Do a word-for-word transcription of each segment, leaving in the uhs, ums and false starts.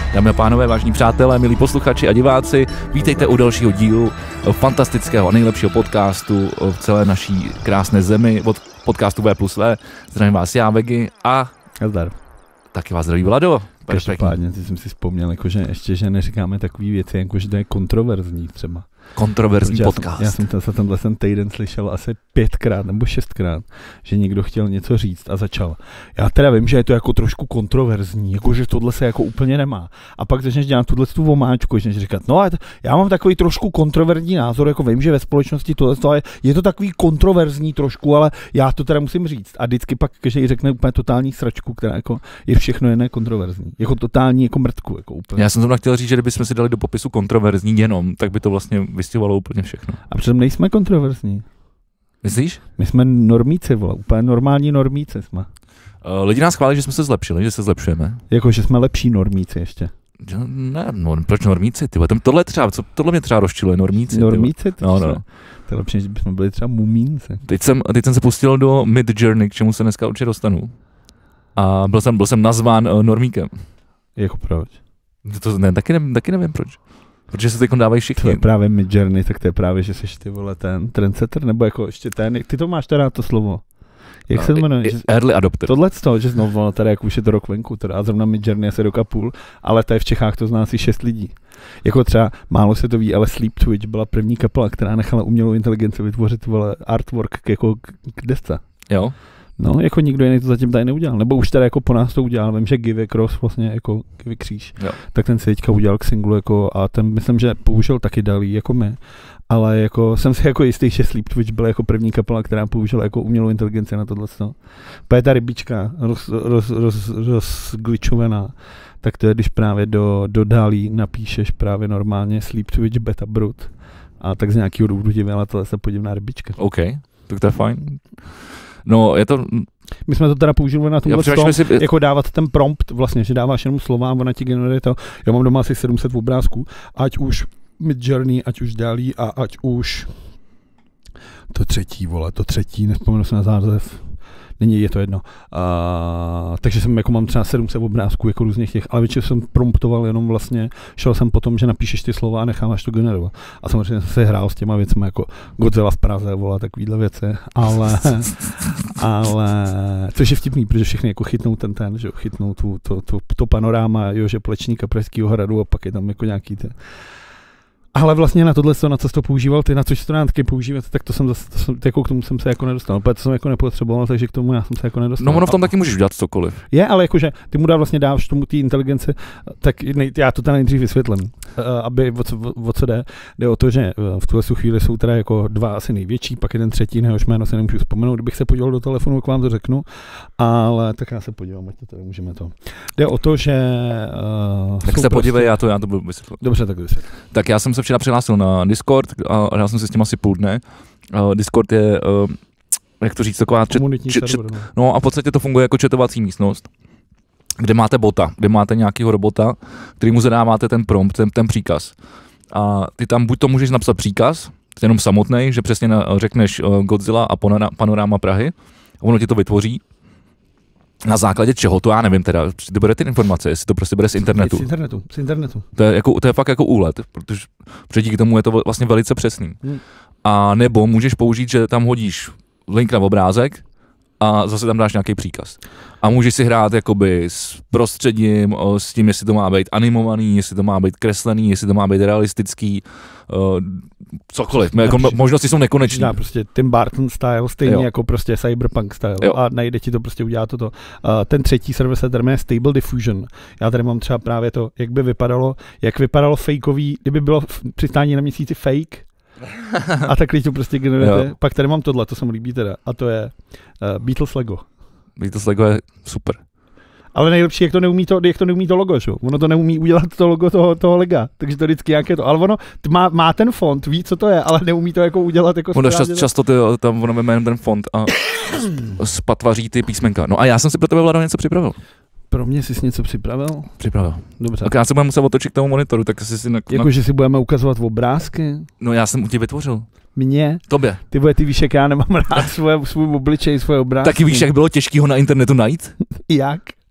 Dámy a pánové, vážní přátelé, milí posluchači a diváci, vítejte u dalšího dílu fantastického a nejlepšího podcastu v celé naší krásné zemi od podcastu V plus V. Zdravím vás já, Vegy, a Zdar. Taky vás zdraví Vlado. Každopádně, ty jsem si vzpomněl, jakože ještě, že neříkáme takové věci, jakože to je kontroverzní třeba. Kontroverzní já podcast. Jsem, já jsem to, za tenhle ten týden slyšel asi pětkrát nebo šestkrát, že někdo chtěl něco říct a začal. Já teda vím, že je to jako trošku kontroverzní, jakože tohle se jako úplně nemá. A pak začneš dělat tuhle tu vomáčku, začneš říkat, no já mám takový trošku kontroverzní názor, jako vím, že ve společnosti tohle je, je to takový kontroverzní trošku, ale já to teda musím říct. A vždycky pak každý řekne úplně totální sračku, která jako je všechno jiné kontroverzní. Jako totální jako mrtku, jako úplně. Já jsem zrovna chtěl říct, že kdybychom si dali do popisu kontroverzní jenom, tak by to vlastně vystihovalo úplně všechno. A přitom nejsme kontroverzní. Myslíš? My jsme normíci, vole, úplně normální normíci jsme. Uh, lidi nás chválí, že jsme se zlepšili, že se zlepšujeme. Jako, že jsme lepší normíci ještě. Ne, no, proč normíci, ty? Tohle třeba, co, tohle mě třeba rozčiluje, normíci. Normíci? Ty, no, no. To je lepší, než bychom byli třeba mumínci. Teď jsem, teď jsem se pustil do Midjourney, k čemu se dneska určitě dostanu. A byl jsem, byl jsem nazván uh, normíkem. Jako proč? To ne, taky, nevím, taky nevím proč. Protože se teď dávají všichni. To je právě Midjourney, tak to je právě, že jsi ty vole ten trendsetter, nebo jako ještě ten, ty to máš teda to slovo. Jak no, se to jmenuje? Early adopter. Tohle z toho, že znovu, tady jak už je to rok venku, teda a zrovna Midjourney asi rok a půl, ale tady v Čechách to zná asi šest lidí. Jako třeba, málo se to ví, ale Sleep Twitch byla první kapela, která nechala umělou inteligenci vytvořit vole artwork k, jako k desce. Jo. No, jako nikdo jiný to zatím tady neudělal. Nebo už tady jako po nás to udělal. Vím, že Give Cross vlastně jako Give Kříž. Jo. Tak ten se teďka udělal k singlu jako a ten myslím, že použil taky Dalí jako my. Ale jako jsem si jako jistý, že Sleep Twitch byla jako první kapela, která použila jako umělou inteligenci na tohle. Pojď ta rybička roz, roz, roz, rozgličovaná. Tak to je, když právě do, do Dalí napíšeš právě normálně Sleep Twitch Beta Brut. A tak z nějakého důvodu divila tohle se podivná rybička. OK, tak to je fajn. No, je to... My jsme to teda použili na tomhle tom, si... jako dávat ten prompt vlastně, že dáváš jenom slova a ona ti generuje to. Já mám doma asi sedm set obrázků, ať už Midjourney, ať už Dalí a ať už to třetí, vole, to třetí, nevzpomenu se na název. Není, je to jedno. A, takže jsem jako mám třeba sedm set obrázků jako různých těch, ale většinou jsem promptoval jenom vlastně, šel jsem po tom, že napíšeš ty slova a necháváš to generovat. A samozřejmě jsem se hrál s těma věcmi jako Godzilla v Praze, vole, takovýhle věci, ale, ale, což je vtipný, protože všechny jako chytnou ten ten, že chytnou tu, to, to, to panoráma, jo, že Plečníka Pražského hradu a pak je tam jako nějaký ten. Ale vlastně na tohle, na co jsi to používal, ty na což to taky používat, tak to jsem zase, to jsem, jako k tomu jsem se jako nedostal. To jsem jako nepotřeboval, takže k tomu já jsem se jako nedostal. No ono v tom taky můžeš udělat cokoliv. Je, ale jakože ty mu dá vlastně dáš tomu té inteligenci, tak nej, já to tady nejdřív vysvětlím, aby o co, o co jde. Jde o to, že v tuhle chvíli jsou teda jako dva asi největší, pak je ten třetí, nehož jméno se nemůžu vzpomenout, kdybych se podíval do telefonu, jak vám to řeknu, ale tak já se podívám, ať to tady můžeme to. Jde o to, že... Uh, tak se podívej, prostě... já to, já to budu vysvětlit. Dobře, tak vysvětlit. Tak já jsem se včera přihlásil na Discord a hrál jsem se s tím asi půl dne. Uh, Discord je, uh, jak to říct, taková... Komunitní čet, server, čet, no a v podstatě to funguje jako chatovací místnost, kde máte bota, kde máte nějakého robota, který mu zadáváte ten prompt, ten, ten příkaz. A ty tam buď to můžeš napsat příkaz, jenom samotnej, že přesně na, řekneš uh, Godzilla a panoráma Prahy, a ono ti to vytvoří. Na základě čeho, to já nevím teda, to bude ty informace, jestli to prostě bude z internetu. Z internetu, z internetu. To je, jako, to je fakt jako úlet, protože, protože díky tomu je to vlastně velice přesný. Hmm. A nebo můžeš použít, že tam hodíš link na obrázek a zase tam dáš nějaký příkaz. A můžeš si hrát jakoby s prostředím, s tím, jestli to má být animovaný, jestli to má být kreslený, jestli to má být realistický, uh, cokoliv. Jako možnosti jsou nekonečné. Dá prostě Tim Burton style, stejně jo. Jako prostě Cyberpunk style. Jo. A najde ti to prostě udělá toto. Uh, ten třetí server se tady jmenuje Stable Diffusion. Já tady mám třeba právě to, jak by vypadalo, jak vypadalo fakeový, kdyby bylo přistání na měsíci fake, a takhle to prostě generujete. Pak tady mám tohle, to se mi líbí teda. A to je uh, Beatles Lego. Beatles Lego je super. Ale nejlepší, jak to neumí to, jak to neumí to logo, šo? Ono to neumí udělat to logo toho, toho lega, takže to vždycky nějaké to, ale ono má, má ten font, ví, co to je, ale neumí to jako udělat jako ono čas, často ty, tam ono jmenuje ten font a spatvaří ty písmenka. No a já jsem si pro tebe, Vlado, něco připravil. Pro mě jsi něco připravil? Připravil. Dobře. Tak já se budeme muset otočit k tomu monitoru, tak si si... Na, jako, na... že si budeme ukazovat obrázky? No já jsem u tě vytvořil. Mně? Tobě. Ty vole, ty víš, jak já nemám rád svoje, svůj obličej, svoje obrázky. Taky víš, jak bylo těžký ho na internetu najít? Jak?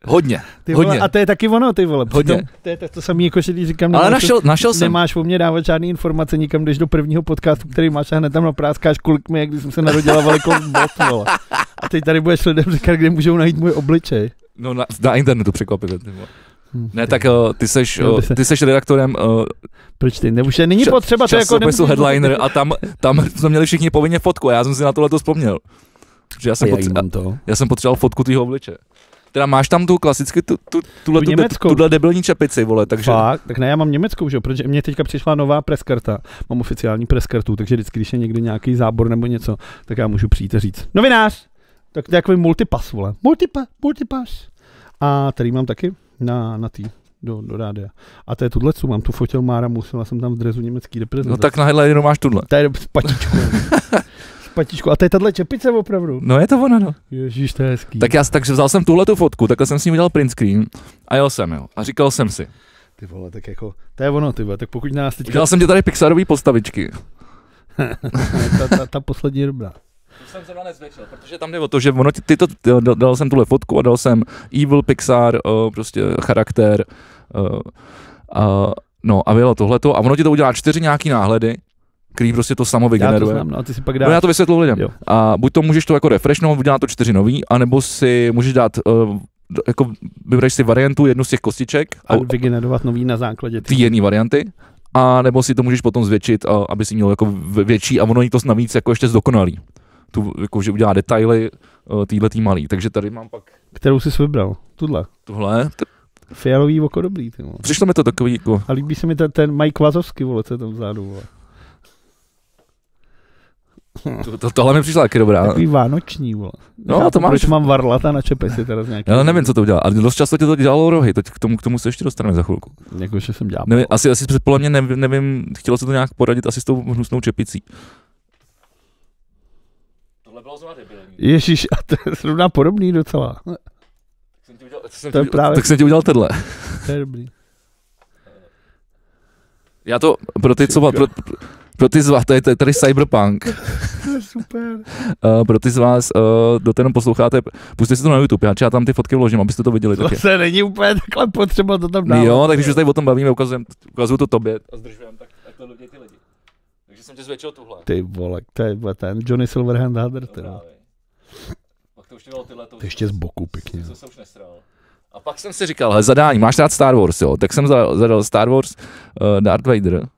Hodně, ty vole, hodně. A to je taky ono, ty vole. Hodně. Přitom, to je to samé, jako že když říkám, Ale nemáš, našel, našel jsem. nemáš o mě dávat žádný informace, nikam jdeš do prvního podcastu, který máš a hned tam napráskáš, kolik mi je, když jsem se narodila velikost bot, vole. A teď tady budeš lidem říkat, kde můžou najít můj obličej. No na, na internetu překvapivě. Hmm. Ne, tak uh, ty seš, uh, ty seš redaktorem. Uh, Proč ty? Už není ča, potřeba, to jako nemusíš... headliner a tam, tam jsme měli všichni povinně fotku a já jsem si na tohle to vzpomněl. Že já, jsem potře- to. já jsem potřeboval fotku tvýho obliče. Teda máš tam tu klasicky, tu, tu, tuhle, tu, tu, tuhle debilní čepici, vole, takže... Fakt? Tak ne, já mám německou, že jo, protože mě teďka přišla nová preskarta, mám oficiální preskartu, takže vždycky, když je někdy nějaký zábor nebo něco, tak já můžu přijít a říct, novinář, tak to je takový multipas, vole, multipa, multipas. A tady mám taky na, na tý, do, do rádia. A to je tuhle, co mám tu fotil Mára, musela jsem tam v dresu německý reprezentace. No tak na headlineru máš tuhle. To je patičku. Patičku. A to je tahle čepice opravdu. No je to ono, no. Ježíš, to je hezký. Tak já takže vzal jsem tuhle tu fotku, takhle jsem s ním udělal print screen a jel jsem, jo. A říkal jsem si. Ty vole, tak jako, to je ono, ty vole, tak pokud nás teďka... Udělal jsem tě tady Pixarový postavičky. ta, ta, ta poslední je dobrá. To jsem zrovna nezvětšil, protože tam jde o to, že ono, ty to, dal jsem tuhle fotku a dal jsem Evil Pixar, uh, prostě charakter, uh, uh, no a bylo tohleto a ono ti to udělá čtyři nějaký náhledy, který prostě to samo vygeneruje. Já to znám, no, a ty si pak dáš. No já to vysvětlu lidem. Jo. A buď to můžeš to jako refreshnout, udělat to čtyři nový, anebo si můžeš dát, uh, jako vybereš si variantu, jednu z těch kostiček. A vygenerovat nový na základě ty jedné varianty. A nebo si to můžeš potom zvětšit, uh, aby si měl jako větší a ono je to navíc jako ještě zdokonalý. Tu, jako, že udělá detaily uh, týhletý malý. Takže tady mám pak... Kterou jsi vybral? Tuhle? Tuhle. T- Fialový oko dobrý, ty vole. Přišlo mi to takový jako... A líbí se mi ten, ten Mike Wazowski, vole, co je tam vzadu, vole. To, to, tohle mi přišla taky dobrá. Takový vánoční, vole. No, já to máš. Proč mám varlata na čepesi teraz nějaký? Já nevím, co to udělá. A dost často tě to dělalo rohy, teď k tomu, k tomu se ještě dostaneme za chvilku. Jako, že jsem dělal. Nevím, asi, asi podle mě nevím, nevím, chtělo se to nějak poradit asi s tou hnusnou čepicí. Tohle bylo zrovna debilní. Ježíš, a to je zrovna podobný docela. Tak jsem ti udělal, jsem to je ti, právě... tak jsem ti udělal tenhle. To je dobrý. Já to, pro ty, co, pro, pro ty z vás, tady, tady Cyberpunk. To je super. Uh, pro ty z vás, uh, kdo to jenom posloucháte, pusťte si to na YouTube, já tam ty fotky vložím, abyste to viděli To taky. se není úplně takhle potřeba to tam dávat. Jo, tak když už tady o tom bavíme, ukazujem, ukazuju to tobě a zdržujem, tak ať to vidějí ty lidi. Takže jsem tě zvětšil tuhle. Ty vole, to je ten Johnny Silverhand Hader, ty vole. Pak to už dělalo tyhle, to už ještě z boku pěkně. To se už nesral. A pak jsem si říkal, hele, zadání, máš rád Star Wars, jo? Tak jsem zadal Star Wars uh, Darth Vader.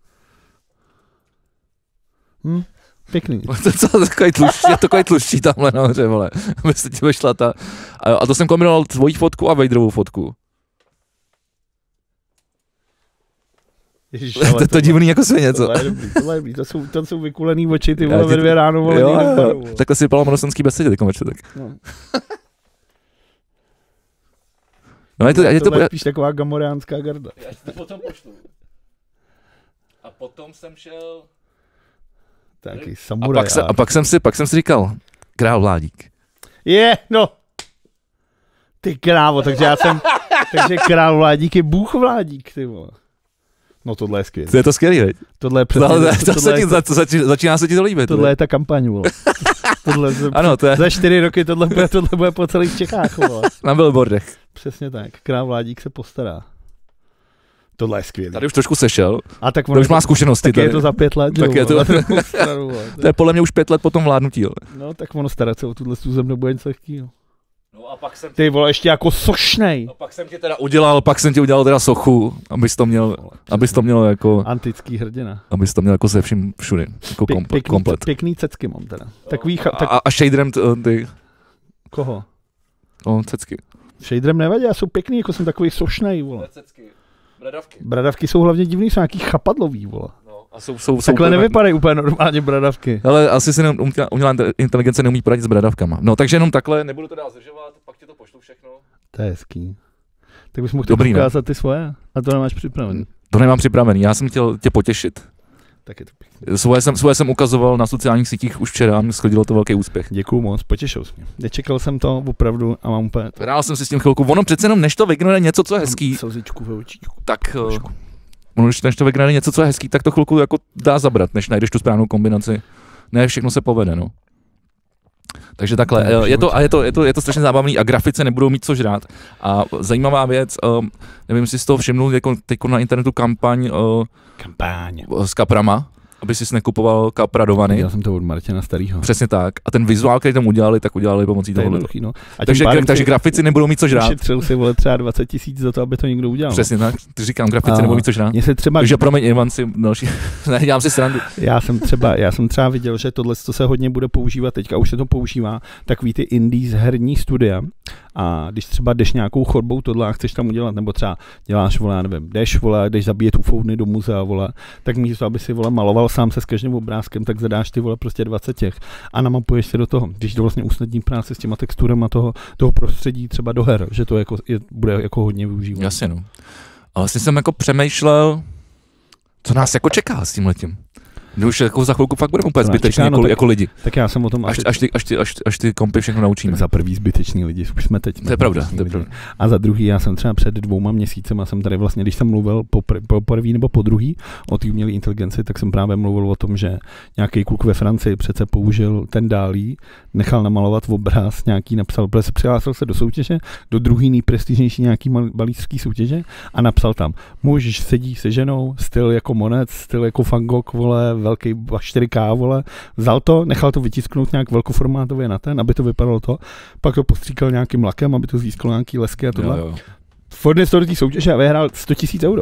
Hm, pěkný. To co, takový tlušší, je takový tlušší tamhle nahoře, vole. Aby se ti vyšla ta... A, a to jsem kombinoval tvojí fotku a Vaderovou fotku. Ježiš, to je to, to divný jako svině, co? Tohle je dobrý, tohle je dobrý. To jsou, to jsou vykulený oči, ty vole, ve dvě ráno, vole. Jo, jo, takhle si vypadalo monosenský besedě, ty komerče, tak. No. No, je to, je to, tohle je spíš taková gamoriánská garda. Já ti to potom pošlu. A potom jsem šel... Taky samuraj. A pak, se, a pak jsem si, pak jsem si říkal, král Vládík. Je, yeah, no. Ty krávo, takže já jsem, takže král Vládík je bůh Vládík, ty vole. No tohle je skvělé. To je to skvělý, veď? Tohle je přesně. Tohle, to tohle se je, ti, za, zači, začíná se ti to líbit. Tohle je ta kampaň, vole. Tohle se, ano, to je. Za čtyři roky tohle bude, tohle bude po celých Čechách, vole. Na billboardech. Přesně tak, král Vládík se postará. Tohle je skvělý. Tady už trošku sešel. A tak to už má zkušenosti. Tak tady. Je to za pět let. Tak jo, je to, stranu, to je podle mě už pět let potom vládnutí. Jo. No tak ono starat se o tuhle zem bude něco lehkýho. No a pak jsem... Ty vole, ještě jako sošnej. No pak jsem ti teda udělal, pak jsem ti udělal teda sochu, abys to měl, vole, abys to měl jako... Antický hrdina. Abys to měl jako se vším všude, jako komplet. Pěkný, komplet. Pěkný cecky mám teda. No, Takový cha, tak... a, a shaderem t, ty... Koho? No, cecky. Shaderem nevadí, já jsou pěkný, jako jsem takový sošnej, vole. Cecky. Bradavky. Bradavky jsou hlavně divný, jsou nějaký chapadlový, vole. No, a jsou, jsou, Takhle jsou nevypadají úplně normálně bradavky. Ale asi si neum, umělá inteligence neumí poradit s bradavkama. No takže jenom takhle, nebudu to dál zdržovat, pak ti to pošlu všechno. To je hezký. Tak bys mohl Dobrý, ukázat ty svoje, a to nemáš připravený. To nemám připravený, já jsem chtěl tě potěšit. Tak je to pěkný. Svoje jsem, svoje jsem ukazoval na sociálních sítích už včera a schodilo to velký úspěch. Děkuju moc, potěšil jsi mě. Nečekal jsem to opravdu a mám úplně... Hrál jsem si s tím chvilku, ono přece jenom než to vygnane něco, co je hezký. Slzičku ve očíčku. Tak... Trošku. Ono, než to vygnane něco, co je hezký, tak to chvilku jako dá zabrat, než najdeš tu správnou kombinaci. Ne, všechno se povede, no. Takže takhle, To je je to, a je to, je, to, je to strašně zábavný a grafice nebudou mít co žrát. A zajímavá věc, um, nevím, jestli jsi toho všimnul, jako teď na internetu kampaň uh, Kampaň. s kaprama, aby si nekupoval kapra do vany. Já jsem to od Martina Starýho. Přesně tak. A ten vizuál, který tam udělali, tak udělali pomocí toho. No. Takže, takže grafici nebudou mít co žrát. Ušetřil si vole třeba dvacet tisíc za to, aby to někdo udělal. Přesně tak. Ty říkám, grafici a nebudou mít co žrát. Mně se třeba... Takže promiň, Ivan si další. Ne, dělám si srandu. Já jsem třeba, já jsem třeba viděl, že tohle co se hodně bude používat, teďka už se to používá, takový ty indies herní studia. A když třeba jdeš nějakou chodbou tohle a chceš tam udělat, nebo třeba děláš, vole, já nevím, jdeš, vole, jdeš zabíjet ufouny do muzea, vole, tak místo, aby si, vole, maloval sám se s každým obrázkem, tak zadáš ty, vole, prostě dvacet těch a namapuješ si do toho, když to vlastně usnadní práce s těma texturama toho, toho prostředí třeba do her, že to jako, je, bude jako hodně využívat. Jasně, no. A vlastně jsem jako přemýšlel, co nás jako čeká s tímhletím. My už jako za chvilku fakt budeme úplně zbyteční jako, tak, jako lidi. Tak já jsem o tom až, asi... až, ty, až, ty, až, až ty kompy všechno naučíme. Tak za prvý zbyteční lidi, už jsme teď. To je pravda, to je pravda. A za druhý, já jsem třeba před dvouma měsícema jsem tady vlastně, když jsem mluvil po, pr- po první nebo po druhý o té umělé inteligenci, tak jsem právě mluvil o tom, že nějaký kluk ve Francii přece použil ten Dálí, nechal namalovat obraz, nějaký napsal, protože se přihlásil se do soutěže, do druhý nejprestižnější nějaký malířský soutěže a napsal tam, muž sedí se ženou, styl jako Monet, styl jako Van Gogh, vole, velký čtyři ká, vole, vzal to, nechal to vytisknout nějak velkoformátově na ten, aby to vypadalo to, pak to postříkal nějakým lakem, aby to získalo nějaký lesky a tohle. Fordnes to do té soutěže a vyhrál sto tisíc euro.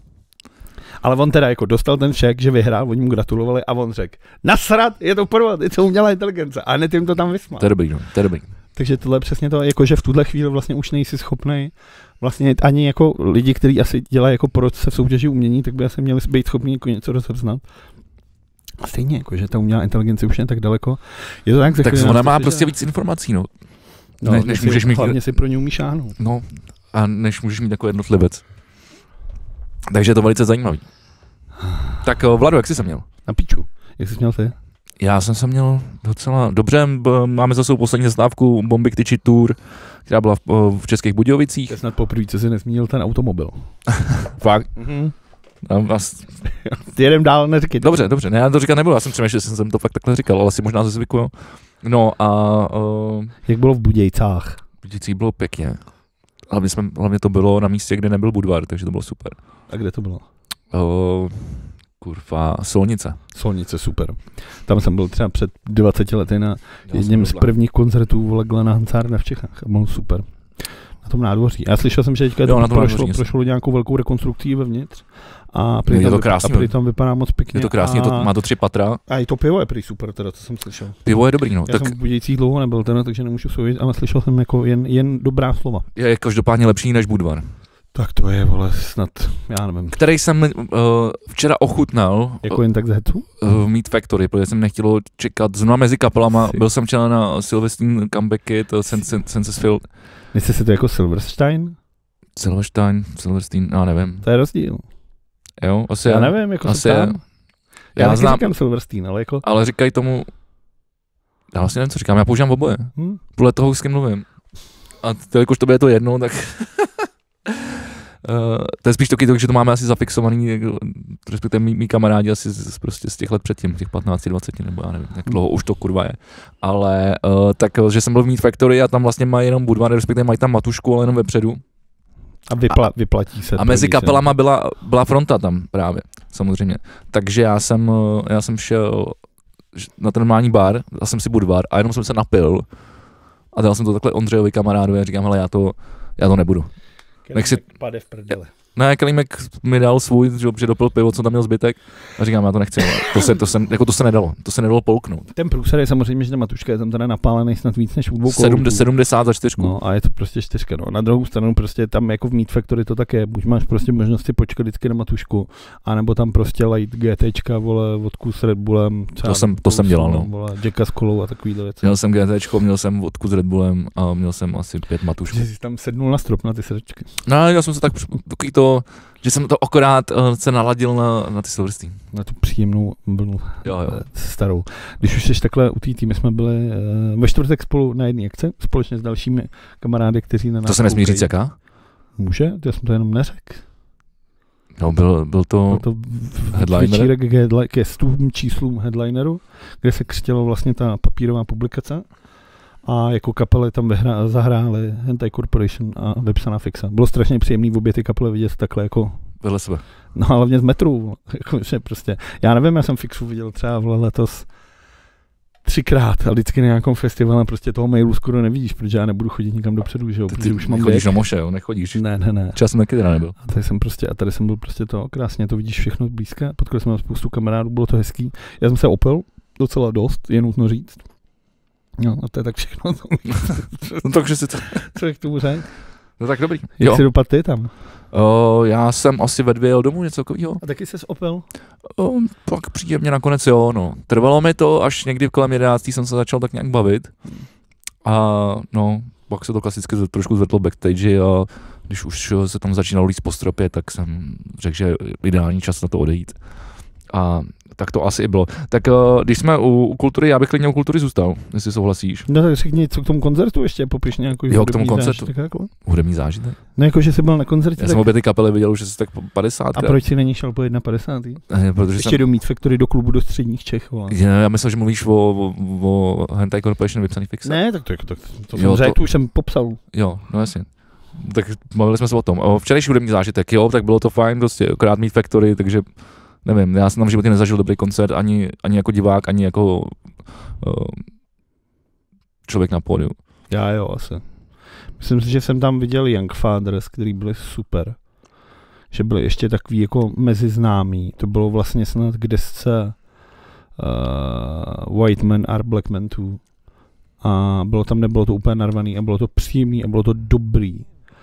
Ale on teda jako dostal ten šek, že vyhrál, oni mu gratulovali a on řekl, nasrat, je to podvod, je to umělá inteligence a hned jim to tam vysmál. To je dobrý, no, to je dobrý. Takže tohle je přesně to, jako že v tuhle chvíli vlastně už nejsi schopnej, vlastně ani jako lidi, kteří asi dělají jako porodce v soutěži umění, tak by asi měli být schopni jako něco rozeznat. A stejně, jako, že ta umělá inteligence už je tak daleko. Je to tak, tak ona má prostě víc informací, no. no ne, než si, můžeš mít... Hlavně si pro ní umíš šáhnout. No, a než můžeš mít takový jednotlivec. Takže je to velice zajímavý. Tak Vlado, jak jsi se měl? Na píču. Jak jsi měl ty? Já jsem se měl docela dobře. Máme za sebou poslední zastávku Bomby k tyči Tour, která byla v, v Českých Budějovicích. To je snad poprvé, co jsi nezmínil ten automobil. Fakt? Mhm. Vás... Jedem dál, neříkej. Dobře, dobře, ne, já to říkat nebudu, já jsem přemýšlel, že jsem to fakt takhle říkal, ale si možná ze zvyku, jo. No a... Uh, jak bylo v Budějcách? V Budějcích bylo pěkně. Hlavně, jsme, hlavně to bylo na místě, kde nebyl Budvar, takže to bylo super. A kde to bylo? Uh, kurva, Solnice. Solnice, super. Tam jsem byl třeba před dvaceti lety na jedním z prvních koncertů vole Glena Hansárna v Čechách a bylo super. Na tom nádvoří. Já slyšel jsem, že teďka jo, to prošlo, prošlo nějakou velkou rekonstrukcí vevnitř. A prý je to tam, krásný. A prý tam vypadá moc pěkně. Je to krásně, a... to, má to tři patra. A i to pivo je prý super, teda, co jsem slyšel. Pivo je dobrý, no. Já tak... jsem v Budějcích dlouho nebyl, teda, takže nemůžu soudit, ale slyšel jsem jako jen, jen dobrá slova. Je každopádně lepší než Budvar. Tak to je, vole, snad, já nevím. Který jsem uh, včera ochutnal. Jako jen tak z hecu? Uh, Meat Factory, protože jsem nechtěl čekat znovu mezi kapelama. Byl jsem včera na Sylvester Comebacky, to Sensesfield. Myslíš si to jako Silverstein? Silverstein, Silverstein, já nevím. To je rozdíl. Jo, asi já je. nevím, jako asi se ptám. Je. Já, já znám, říkám Silverstein, ale jako... Ale říkají tomu, já vlastně nevím, co říkám, já používám oboje. Hmm? Podle toho, s kým mluvím. A to, jakož to bude to jedno, tak... Uh, to je spíš taky, že to máme asi zafixovaný, respektive mý, mý kamarádi asi z, prostě z těch let předtím, těch patnáct dvacet nebo já nevím, jak dlouho už to kurva je. Ale uh, tak, že jsem byl v Meat Factory a tam vlastně mají jenom Budvar, respektive mají tam matušku, ale jenom vepředu. A, vypla, a vyplatí se. A mezi kapelama byla, byla fronta tam právě, samozřejmě. Takže já jsem, já jsem šel na ten normální bar, dal jsem si Budvar a jenom jsem se napil a dal jsem to takhle Ondřejovi kamarádu a říkám, hele, já to, já to nebudu. Kelímek si... pade v prdele. Ne, Kelímek mi dal svůj, že dopil pivo, co tam měl zbytek a říkám, já to nechci, to se, to se, jako to se nedalo, to se nedalo polknout. Ten průser je samozřejmě, že ta matuška je tam teda napálený snad víc než u dvou koutů. sedmdesát za čtyřku. No a je to prostě čtyřka, no. Na druhou stranu prostě tam jako v Meat Factory to tak je, buď máš prostě možnosti počkat vždycky na matušku, anebo tam prostě light GTčka, vole, vodku s Red Bullem. To jsem, to jsem dělal, no. Vole, Jacka s kolou a takovýhle věci. Měl jsem GTčko, měl jsem vodku s Red Bullem a měl jsem asi pět matušků. Že jsi tam sednul na strop na ty srdečky. No, já jsem se tak, takový to, že jsem to akorát uh, se naladil na, na ty Silverstein. Na tu příjemnou vlnu jo, jo. starou. Když už jsi takhle u té týmy, jsme byli uh, ve čtvrtek spolu na jedné akci, společně s dalšími kamarády, kteří na nás... To se nesmí říct jaká? Může? Já jsem to jenom neřekl. No, byl, byl to, byl to headliner? Ke, ke stům číslům headlineru, kde se křtělo vlastně ta papírová publikace. a jako kapely tam vyhra, zahráli Hentai Corporation a Vypsaná fixa. Bylo strašně příjemný v obě ty kapely vidět takhle jako vedle sebe. No hlavně z metru, jako, že prostě, já nevím, já jsem Fixu viděl třeba letos třikrát a vždycky na nějakém festivalu prostě toho mailu skoro nevidíš, protože já nebudu chodit nikam dopředu, že jo, ty, protože ty už mám chodíš věk. na moše, jo, nechodíš. Ne, ne, ne. Čas taky teda nebyl. A tady jsem prostě, a tady jsem byl prostě to krásně, to vidíš všechno blízké, potkal jsem spoustu kamarádů, bylo to hezký. Já jsem se opil docela dost, je nutno říct. No a to je tak všechno. No takže si to... Co je k tomu řekl? No tak dobrý. Jak Jo. jsi dopadl ty tam? Uh, já jsem asi ve dvě jel domů, něco takového. A taky jsi opil? Uh, pak příjemně nakonec jo, no. Trvalo mi to, až někdy kolem jedenáctý jsem se začal tak nějak bavit. A no, pak se to klasicky trošku zvrtlo backstage a když už se tam začínalo líst po stropě, tak jsem řekl, že je ideální čas na to odejít. A tak to asi i bylo. Tak uh, když jsme u, u kultury, já bych klidně u kultury zůstal, jestli souhlasíš. No tak řekni, co k tomu koncertu ještě, popiš nějakou Jo, k tomu koncertu. Zážitek, jako? Hudební zážitek. No jako, že jsi byl na koncertě. Já tak... jsem obě ty kapely viděl už asi tak padesát. A proč jsi není šel po padesát jedna? Eh, protože Ještě jsem... do Meat Factory, do klubu do středních Čech, vole. Já myslel, že mluvíš o, o, o Hentai Corporation Vypsaný fixe. Ne, tak to, to, to Jo, jsem řekl, to- už jsem popsal. Jo, no jasně. Tak bavili jsme se o tom. O včerejší hudební zážitek, jo, tak bylo to fajn, prostě akorát Meat Factory, takže nevím, já jsem tam v životě nezažil dobrý koncert, ani, ani jako divák, ani jako uh, člověk na pódiu. Já jo, asi. Myslím si, že jsem tam viděl Young Fathers, který byli super. Že byli ještě takový jako meziznámý. To bylo vlastně snad k desce uh, White Man are Black Men Too. A bylo tam, nebylo to úplně narvaný a bylo to příjemný a bylo to dobrý.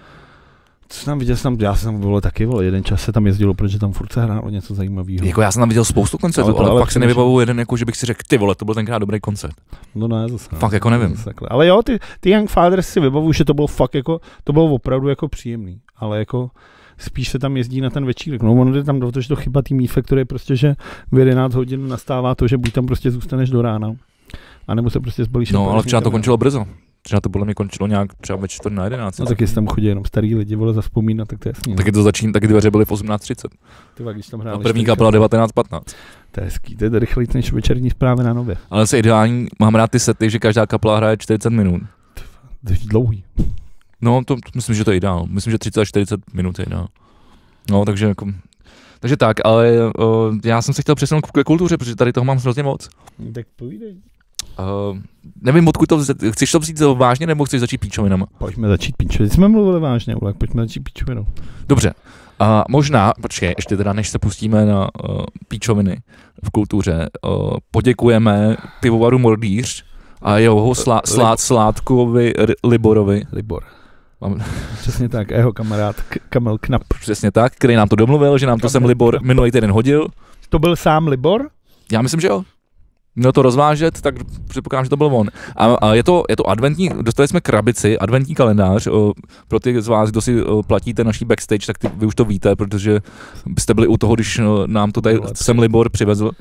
Co jsem tam viděl, jsem tam, já jsem tam volil taky, vole, jeden čas se tam jezdilo, protože tam furt se hrálo něco zajímavého. Jako já jsem tam viděl spoustu koncertů, Ale to- ale, ale fakt si přemýšlím- nevybavuju jeden, jako že bych si řekl, ty vole, to byl tenkrát dobrý koncert. No ne, zase. Fakt jako nevím. Zase takhle. Ale jo, ty, ty Young Fathers si vybavuju, že to bylo fakt jako, to bylo opravdu jako příjemný. Ale jako spíš se tam jezdí na ten večírek. No ono jde tam do toho, že to chyba tý Meat Factory je prostě, že v jedenáct hodin nastává to, že buď tam prostě zůstaneš do rána, anebo se prostě zbalíš. No, ale včera to končilo brzo. Třeba to podle mě končilo nějak třeba ve čtvrt na jedenáct. No tak jestli tam chodí jenom starý lidi, vole, zavzpomínat, tak to je jasný. Taky to začín, taky dveře byly v osmnáct třicet. Ty když tam A hráli první čtyřka. kapela devatenáct patnáct. To je hezký, to je rychlejší než večerní zprávy na Nově. Ale se ideální, mám rád ty sety, že každá kapela hraje čtyřicet minut. To je dlouhý. No, to, to myslím, že to je ideál. Myslím, že třicet až čtyřicet minut je ideál. No, takže jako... Takže tak, ale uh, já jsem se chtěl přesunout k kultuře, protože tady toho mám hrozně moc. Tak povídej. Uh, nevím, odkud to vzít. Chceš to vzít vážně, nebo chceš začít píčovinama? Pojďme začít píčovinou. Jsme mluvili vážně, tak pojďme začít píčovinou. Dobře. A uh, možná, počkej, ještě teda, než se pustíme na uh, píčoviny v kultuře, uh, poděkujeme pivovaru Mordýř a jeho slá, slát Sládkovi R- Liborovi. Libor. Mám, Přesně tak, a jeho kamarád K- Kamel Knap. přesně tak, který nám to domluvil, že nám to sem Libor minulý týden hodil. To byl sám Libor? Já myslím, že jo. Měl to rozvážet, tak předpokládám, že to byl on. A, a je, to, je to adventní, dostali jsme krabici, adventní kalendář. O, pro ty z vás, kdo si o, platíte naší backstage, tak ty, vy už to víte, protože byste byli u toho, když o, nám to tady sem Libor přivezl.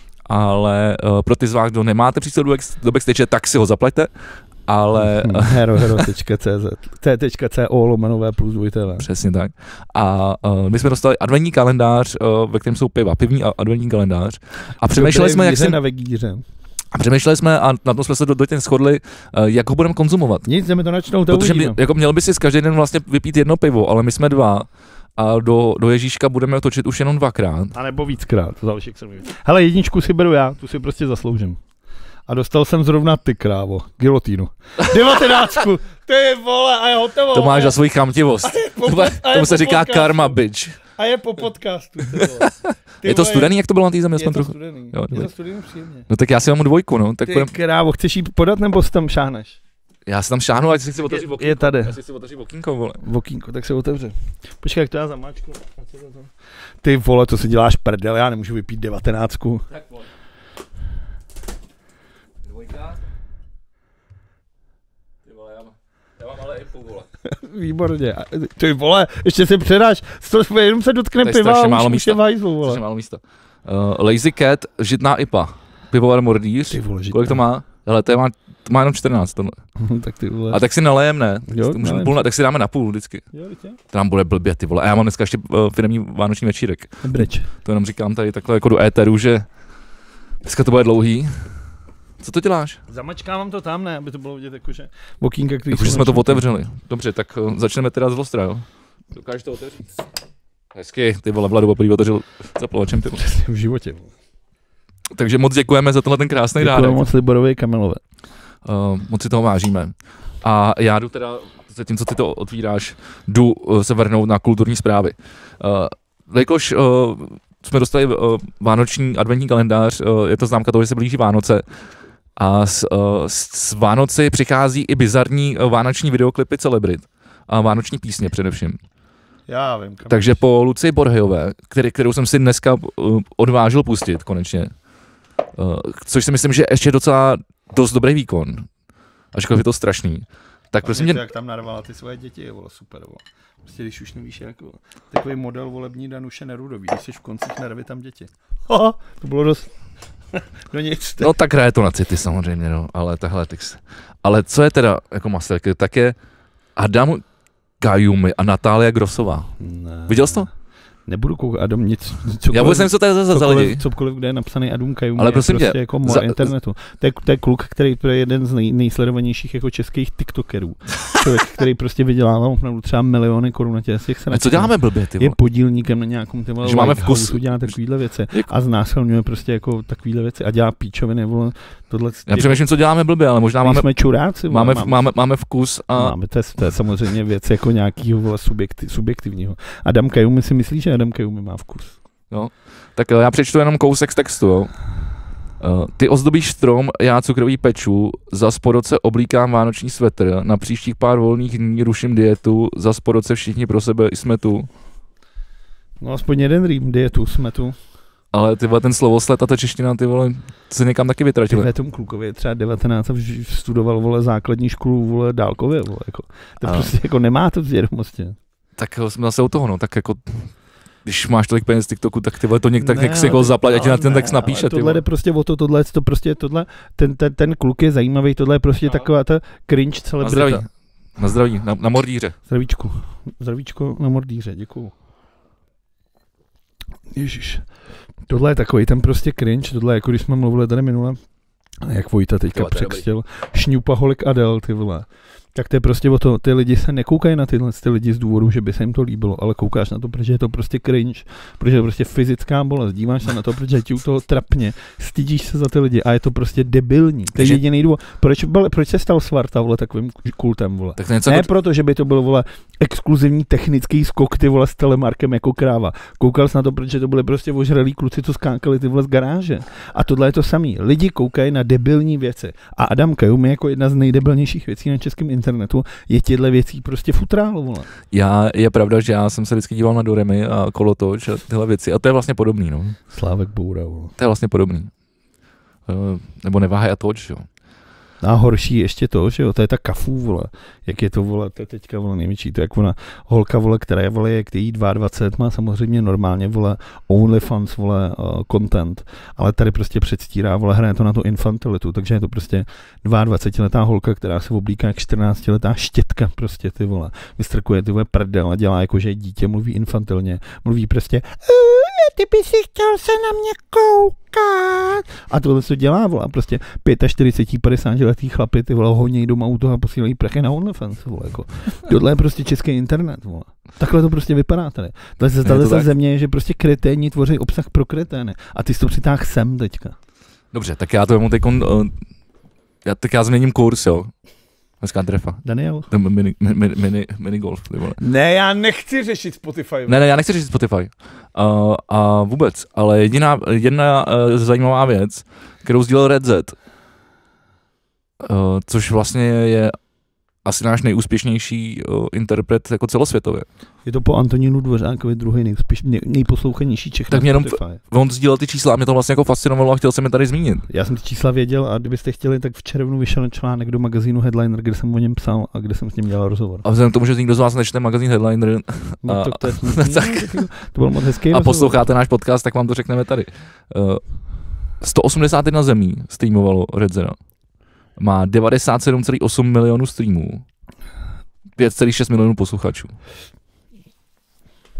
Ale o, pro ty z vás, kdo nemáte přístup do, do backstage, tak si ho zaplaťte. Ale... Hmm, hero hero tečka cé zet c tečka co lomenové plus dvojtv. Přesně tak. A uh, my jsme dostali adventní kalendář, uh, ve kterém jsou piva, pivní a adventní kalendář. A přemýšleli jsme, jak si... na vegíře. A přemýšleli jsme a na tom jsme se do, do těch shodli, uh, jak ho budeme konzumovat. Nic, jdeme to načnout, to Protože uvidíme. my, jako měl by si každý den vlastně vypít jedno pivo, ale my jsme dva. A do, do Ježíška budeme točit už jenom dvakrát. A nebo víckrát, to záleží, jak se mluví. Hele, jedničku si beru já, tu si prostě zasloužím. A dostal jsem zrovna ty, krávo, gilotínu. Devatenáctku, ty vole, a je hotovo. To máš za svoji chamtivost. po- To, a je tomu se po říká podcastu. karma, bitch. A je po podcastu, ty vole. Ty Je to vole, studený, jak to bylo na té zemi? Je aspoň to trochu? studený, Jo, je dobrý. to studený příjemně. No tak já si mám dvojku, no. Tak Ty budem, krávo, chceš jí podat nebo si tam šáhneš? já si tam šáhnu, ať si chci otevřít Je, okýnko. je tady, Já si chci otevřít okýnko, vole. vokínko, tak se otevře. Počkej, jak to já zamáčknu. Ty vole, to si děláš prdel, já nemůžu vypít devatenáctku. Tak vole. Dvojka. Ty vole, já mám, já mám ale i půl, vole. Výborně. A ty vole, ještě si předáš, to jenom se dotkne To je piva strašně a málo už, už místa. je vajzlu, vole. Strašně málo místa. Uh, Lazy Cat, žitná I P A. Pivovar Mordýř. Ty vole, Kolik to má? Hele, to má, to má jenom čtrnáct tohle. tak ty vole. A tak si nalejem, ne? Jo, To můžeme nalejem půl, si. na- tak si dáme na půl vždycky. Jo, tě? To nám bude blbě, ty vole. A já mám dneska ještě uh, firemní vánoční večírek. Breč. To jenom říkám tady takhle jako do éteru, že dneska to bude dlouhý. Co to děláš? Zamačkávám to tam, ne, aby to bylo vidět jakože okýnka, který Jakože jsme to otevřeli. Dobře, tak uh, začneme teda z ostra, jo? Dokážeš to otevřít? Hezky, ty vole, Vladu poprvé otevřel zaplovačem, ty vole. V životě. Takže moc děkujeme za tenhle ten krásný dárek. Děkujeme moc Liborovi Kamilové. Uh, moc si toho vážíme. A já jdu teda, zatímco ty to otvíráš, jdu uh, se vrhnout na kulturní zprávy. Uh, Jakož uh, jsme dostali uh, vánoční adventní kalendář, uh, je to známka toho, že se blíží Vánoce. A s, uh, s Vánoci přichází i bizarní uh, vánoční videoklipy celebrit. A vánoční písně především. Já vím. Takže po Lucii Borhejové, který, kterou jsem si dneska uh, odvážil pustit konečně, uh, což si myslím, že ještě je docela dost dobrý výkon, ačkoliv je to strašný. Tak prosím mě... mě... Jak tam narvala ty svoje děti, je vole, super, vole. Prostě když už nevíš, jako takový model volební Danuše Nerudový, když jsi v koncích nervy tam děti. Aha, to bylo dost... no nic. No tak hraje to na city samozřejmě, no, ale takhle tyx. Ale co je teda jako masterky, tak je Adam Kajumi a Natália Grossová. Ne. Viděl jsi to? Nebudu koukat, Adam nic. Cokoliv, já vůbec nevím, co to je za lidi. Cokoliv, kde je napsaný Adam Kajumi, ale je prostě tě, jako mor za, internetu. To je, to je kluk, který je jeden z nej, nejsledovanějších jako českých tiktokerů. Člověk, který prostě vydělává opravdu třeba miliony korun na těch se. A co děláme blbě, ty vole? Je podílníkem na nějakom ty vole, že máme vkus. Dělá takovýhle věci a znásilňuje prostě jako takovýhle věci a dělá píčoviny, vole, tohle. Já přemýšlím, co děláme blbě, ale možná máme jsme čuráci, vole, máme, máme, máme, máme vkus a máme to, to je samozřejmě věc jako nějakýho vole subjektiv, subjektivního. Adam Kajumi si myslí, že Adam Kajumi má vkus. Jo. Tak já přečtu jenom kousek z textu. Jo. Uh, ty ozdobíš strom, já cukroví peču, zas po roce oblíkám vánoční svetr, na příštích pár volných dní ruším dietu, zas po roce všichni pro sebe jsme tu. No aspoň jeden rým, dietu, jsme tu. Ale ty vole, ten slovosled a ta čeština, ty vole, se někam taky vytratili. Tyhle tomu klukovi třeba devatenáct a studoval, vole, základní školu, vole, dálkově, vole, jako. To a... prostě jako nemá to vědomosti. Tak jsme zase u toho, no, tak jako... Když máš tolik peněz z TikToku, tak ty vole to někdo tak nech si jako zaplať, ať ti na ten text napíše. Tohle jde prostě o to, tohle, to prostě tohle, ten, ten, ten kluk je zajímavý, tohle je prostě no. taková ta cringe celebrita. Na zdraví, na zdraví, na, na mordíře. Zdravíčku, zdravíčko na mordíře, děkuju. Ježiš, tohle je takový ten prostě cringe, tohle je jako když jsme mluvili tady minule, jak Vojta teďka překřtěl, šňupaholik Adel, ty vole. Tak to je prostě o to, ty lidi se nekoukají na tyhle ty lidi z důvodu, že by se jim to líbilo, ale koukáš na to, protože je to prostě cringe, protože je to prostě fyzická bolest, díváš se na to, protože ti u toho trapně, stydíš se za ty lidi a je to prostě debilní. To je jediný důvod. Proč, proč se stal Svarta, vole, takovým kultem, vole? Tak ne jako... proto, že by to byl, vole, exkluzivní technický skok, ty vole, s telemarkem jako kráva. Koukal jsi na to, protože to byly prostě ožralí kluci, co skákali ty vole z garáže. A tohle je to samý. Lidi koukají na debilní věci. A Adam Kajumi jako jedna z nejdebilnějších věcí na českém internetu je těchto věcí prostě futrálo, vole. Já, je pravda, že já jsem se vždycky díval na Doremi a Kolotoč a tyhle věci. A to je vlastně podobný, no. Slávek Boura, vole. To je vlastně podobný. Nebo Neváhej a toč, jo. A horší ještě to, že jo, to je ta Kafu, vole, jak je to, vole, to je teďka, vole, největší, to je jak ona, holka, vole, která je, vole, jak jí dvacet dva, má samozřejmě normálně, vole, OnlyFans, vole, uh, content, ale tady prostě předstírá, vole, hraje to na tu infantilitu, takže je to prostě dvacetiletá holka, která se oblíká jak čtrnáctiletá štětka, prostě, ty vole, vystrkuje, ty vole, prdel a dělá jako, že je dítě, mluví infantilně, mluví prostě, ty by si chtěl se na mě koukat. A tohle se dělá, vole, prostě čtyřicet pět padesát letý chlapy, ty vole, honějí doma u toho a posílají prachy na OnlyFans, vole, jako. Tohle je prostě český internet, vole. Takhle to prostě vypadá tady. Tahle, tahle ta země je, že prostě kreténi tvoří obsah pro kretény. A ty jsi to přitáhl sem teďka. Dobře, tak já to vemu teď, uh, já, tak já změním kurz, jo. Hezká trefa. Daniel? Mini, mini, mini, mini golf, ty vole. Ne, já nechci řešit Spotify. Ne, ne, já nechci řešit Spotify. Uh, a vůbec, ale jediná, jedna uh, zajímavá věc, kterou sdílel Red Z, uh, což vlastně je asi náš nejúspěšnější uh, interpret jako celosvětově. Je to po Antonínu Dvořákovi druhý nejúspěš, nej, nejposlouchanější Čech. Tak mě jenom, on sdílel ty čísla a mě to vlastně jako fascinovalo a chtěl jsem je tady zmínit. Já jsem ty čísla věděl a kdybyste chtěli, tak v červnu vyšel článek do magazínu Headliner, kde jsem o něm psal a kde jsem s ním dělal rozhovor. A vzhledem k tomu, že nikdo z vás nečte magazín Headliner no, to, to, je smutný, tak, to byl moc hezký a rozhovor. Posloucháte náš podcast, tak vám to řekneme tady. Uh, sto osmdesát jedna zemí streamovalo Red Zero. Má devadesát sedm celá osm milionů streamů. pět celá šest milionů posluchačů.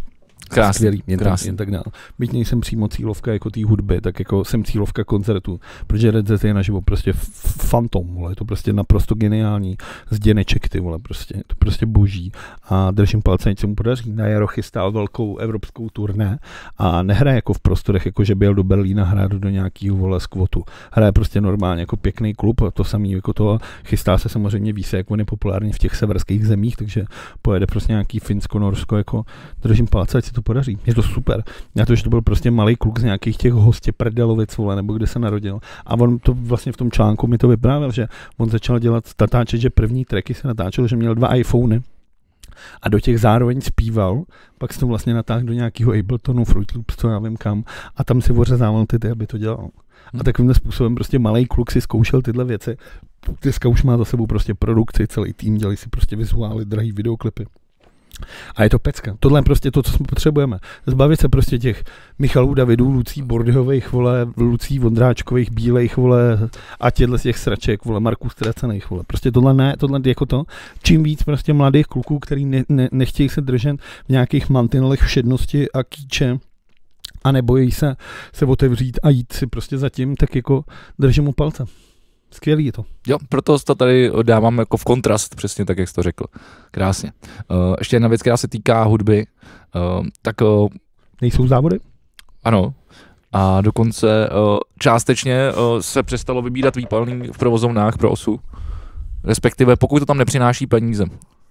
Krásný, skvělý, jen krásný. tak, jen tak dál. Byť nejsem přímo cílovka jako té hudby, tak jako jsem cílovka koncertu, protože Red Zet je naživo prostě fantom, vole, je to prostě naprosto geniální, z děneček, ty vole, prostě, je to prostě boží a držím palce, ať se mu podaří. Na jaro chystal velkou evropskou turné a nehraje jako v prostorech, jako že byl do Berlína hrát do nějakého, vole, skvotu. Hraje prostě normálně jako pěkný klub a to samý jako to, chystá se samozřejmě, ví se, jak on je populární v těch severských zemích, takže pojede prostě nějaký Finsko, Norsko, jako držím palce, ať se to podaří. Je to super. Já to, že to byl prostě malý kluk z nějakých těch hostě Prdelovic, vole, nebo kde se narodil. A on to vlastně v tom článku mi to vyprávěl, že on začal dělat, natáčet, že první tracky se natáčel, že měl dva iPhony a do těch zároveň zpíval, pak se to vlastně natáhl do nějakého Abletonu, Fruit Loops, to já vím kam, a tam si ořezával ty, ty, aby to dělal. A takovým způsobem prostě malý kluk si zkoušel tyhle věci. Dneska už má za sebou prostě produkci, celý tým, dělají si prostě vizuály, drahý videoklipy. A je to pecka. Tohle je prostě to, co jsme potřebujeme. Zbavit se prostě těch Michalů Davidů, Lucí Bordyhových, vole, Lucí Vondráčkových, Bílejch, vole, a těchto z těch sraček, vole, Marků Ztracených, vole. Prostě tohle ne, tohle jako to. Čím víc prostě mladých kluků, který ne, ne, nechtějí se držet v nějakých mantinelech všednosti a kýče a nebojí se se otevřít a jít si prostě zatím, tak jako držím mu palce. Skvělý je to. Jo, proto to tady dávám jako v kontrast, přesně tak, jak jsi to řekl. Krásně. Uh, ještě jedna věc, která se týká hudby, uh, tak... Uh, Nejsou závody? Ano. A dokonce uh, částečně uh, se přestalo vybírat výpalný v provozovnách pro osu. Respektive pokud to tam nepřináší peníze.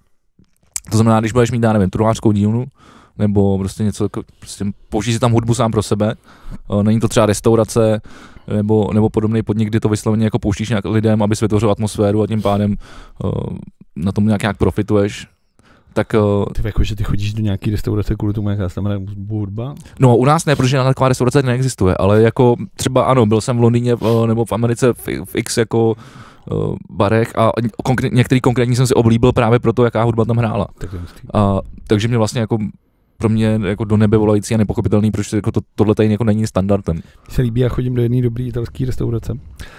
To znamená, když budeš mít, já nevím, truhlářskou dílnu, nebo prostě něco, prostě použij si tam hudbu sám pro sebe. Není to třeba restaurace nebo, nebo podobný podnik, kdy to vysloveně jako pouštíš nějak lidem, aby si vytvořil atmosféru a tím pádem uh, na tom nějak, nějak profituješ. Tak, uh, ty jako, že ty chodíš do nějaký restaurace kvůli tomu, jaká se tam hraje hudba? No u nás ne, protože na taková restaurace neexistuje, ale jako třeba ano, byl jsem v Londýně uh, nebo v Americe v, v X jako uh, barech a konkrét, některý konkrétní jsem si oblíbil právě proto, jaká hudba tam hrála. Tak a, takže mě vlastně jako pro mě jako do nebe volající a nepochopitelný, protože jako to, tohle tady jako není standardem. Mně se líbí, já chodím do jedné dobré italské restaurace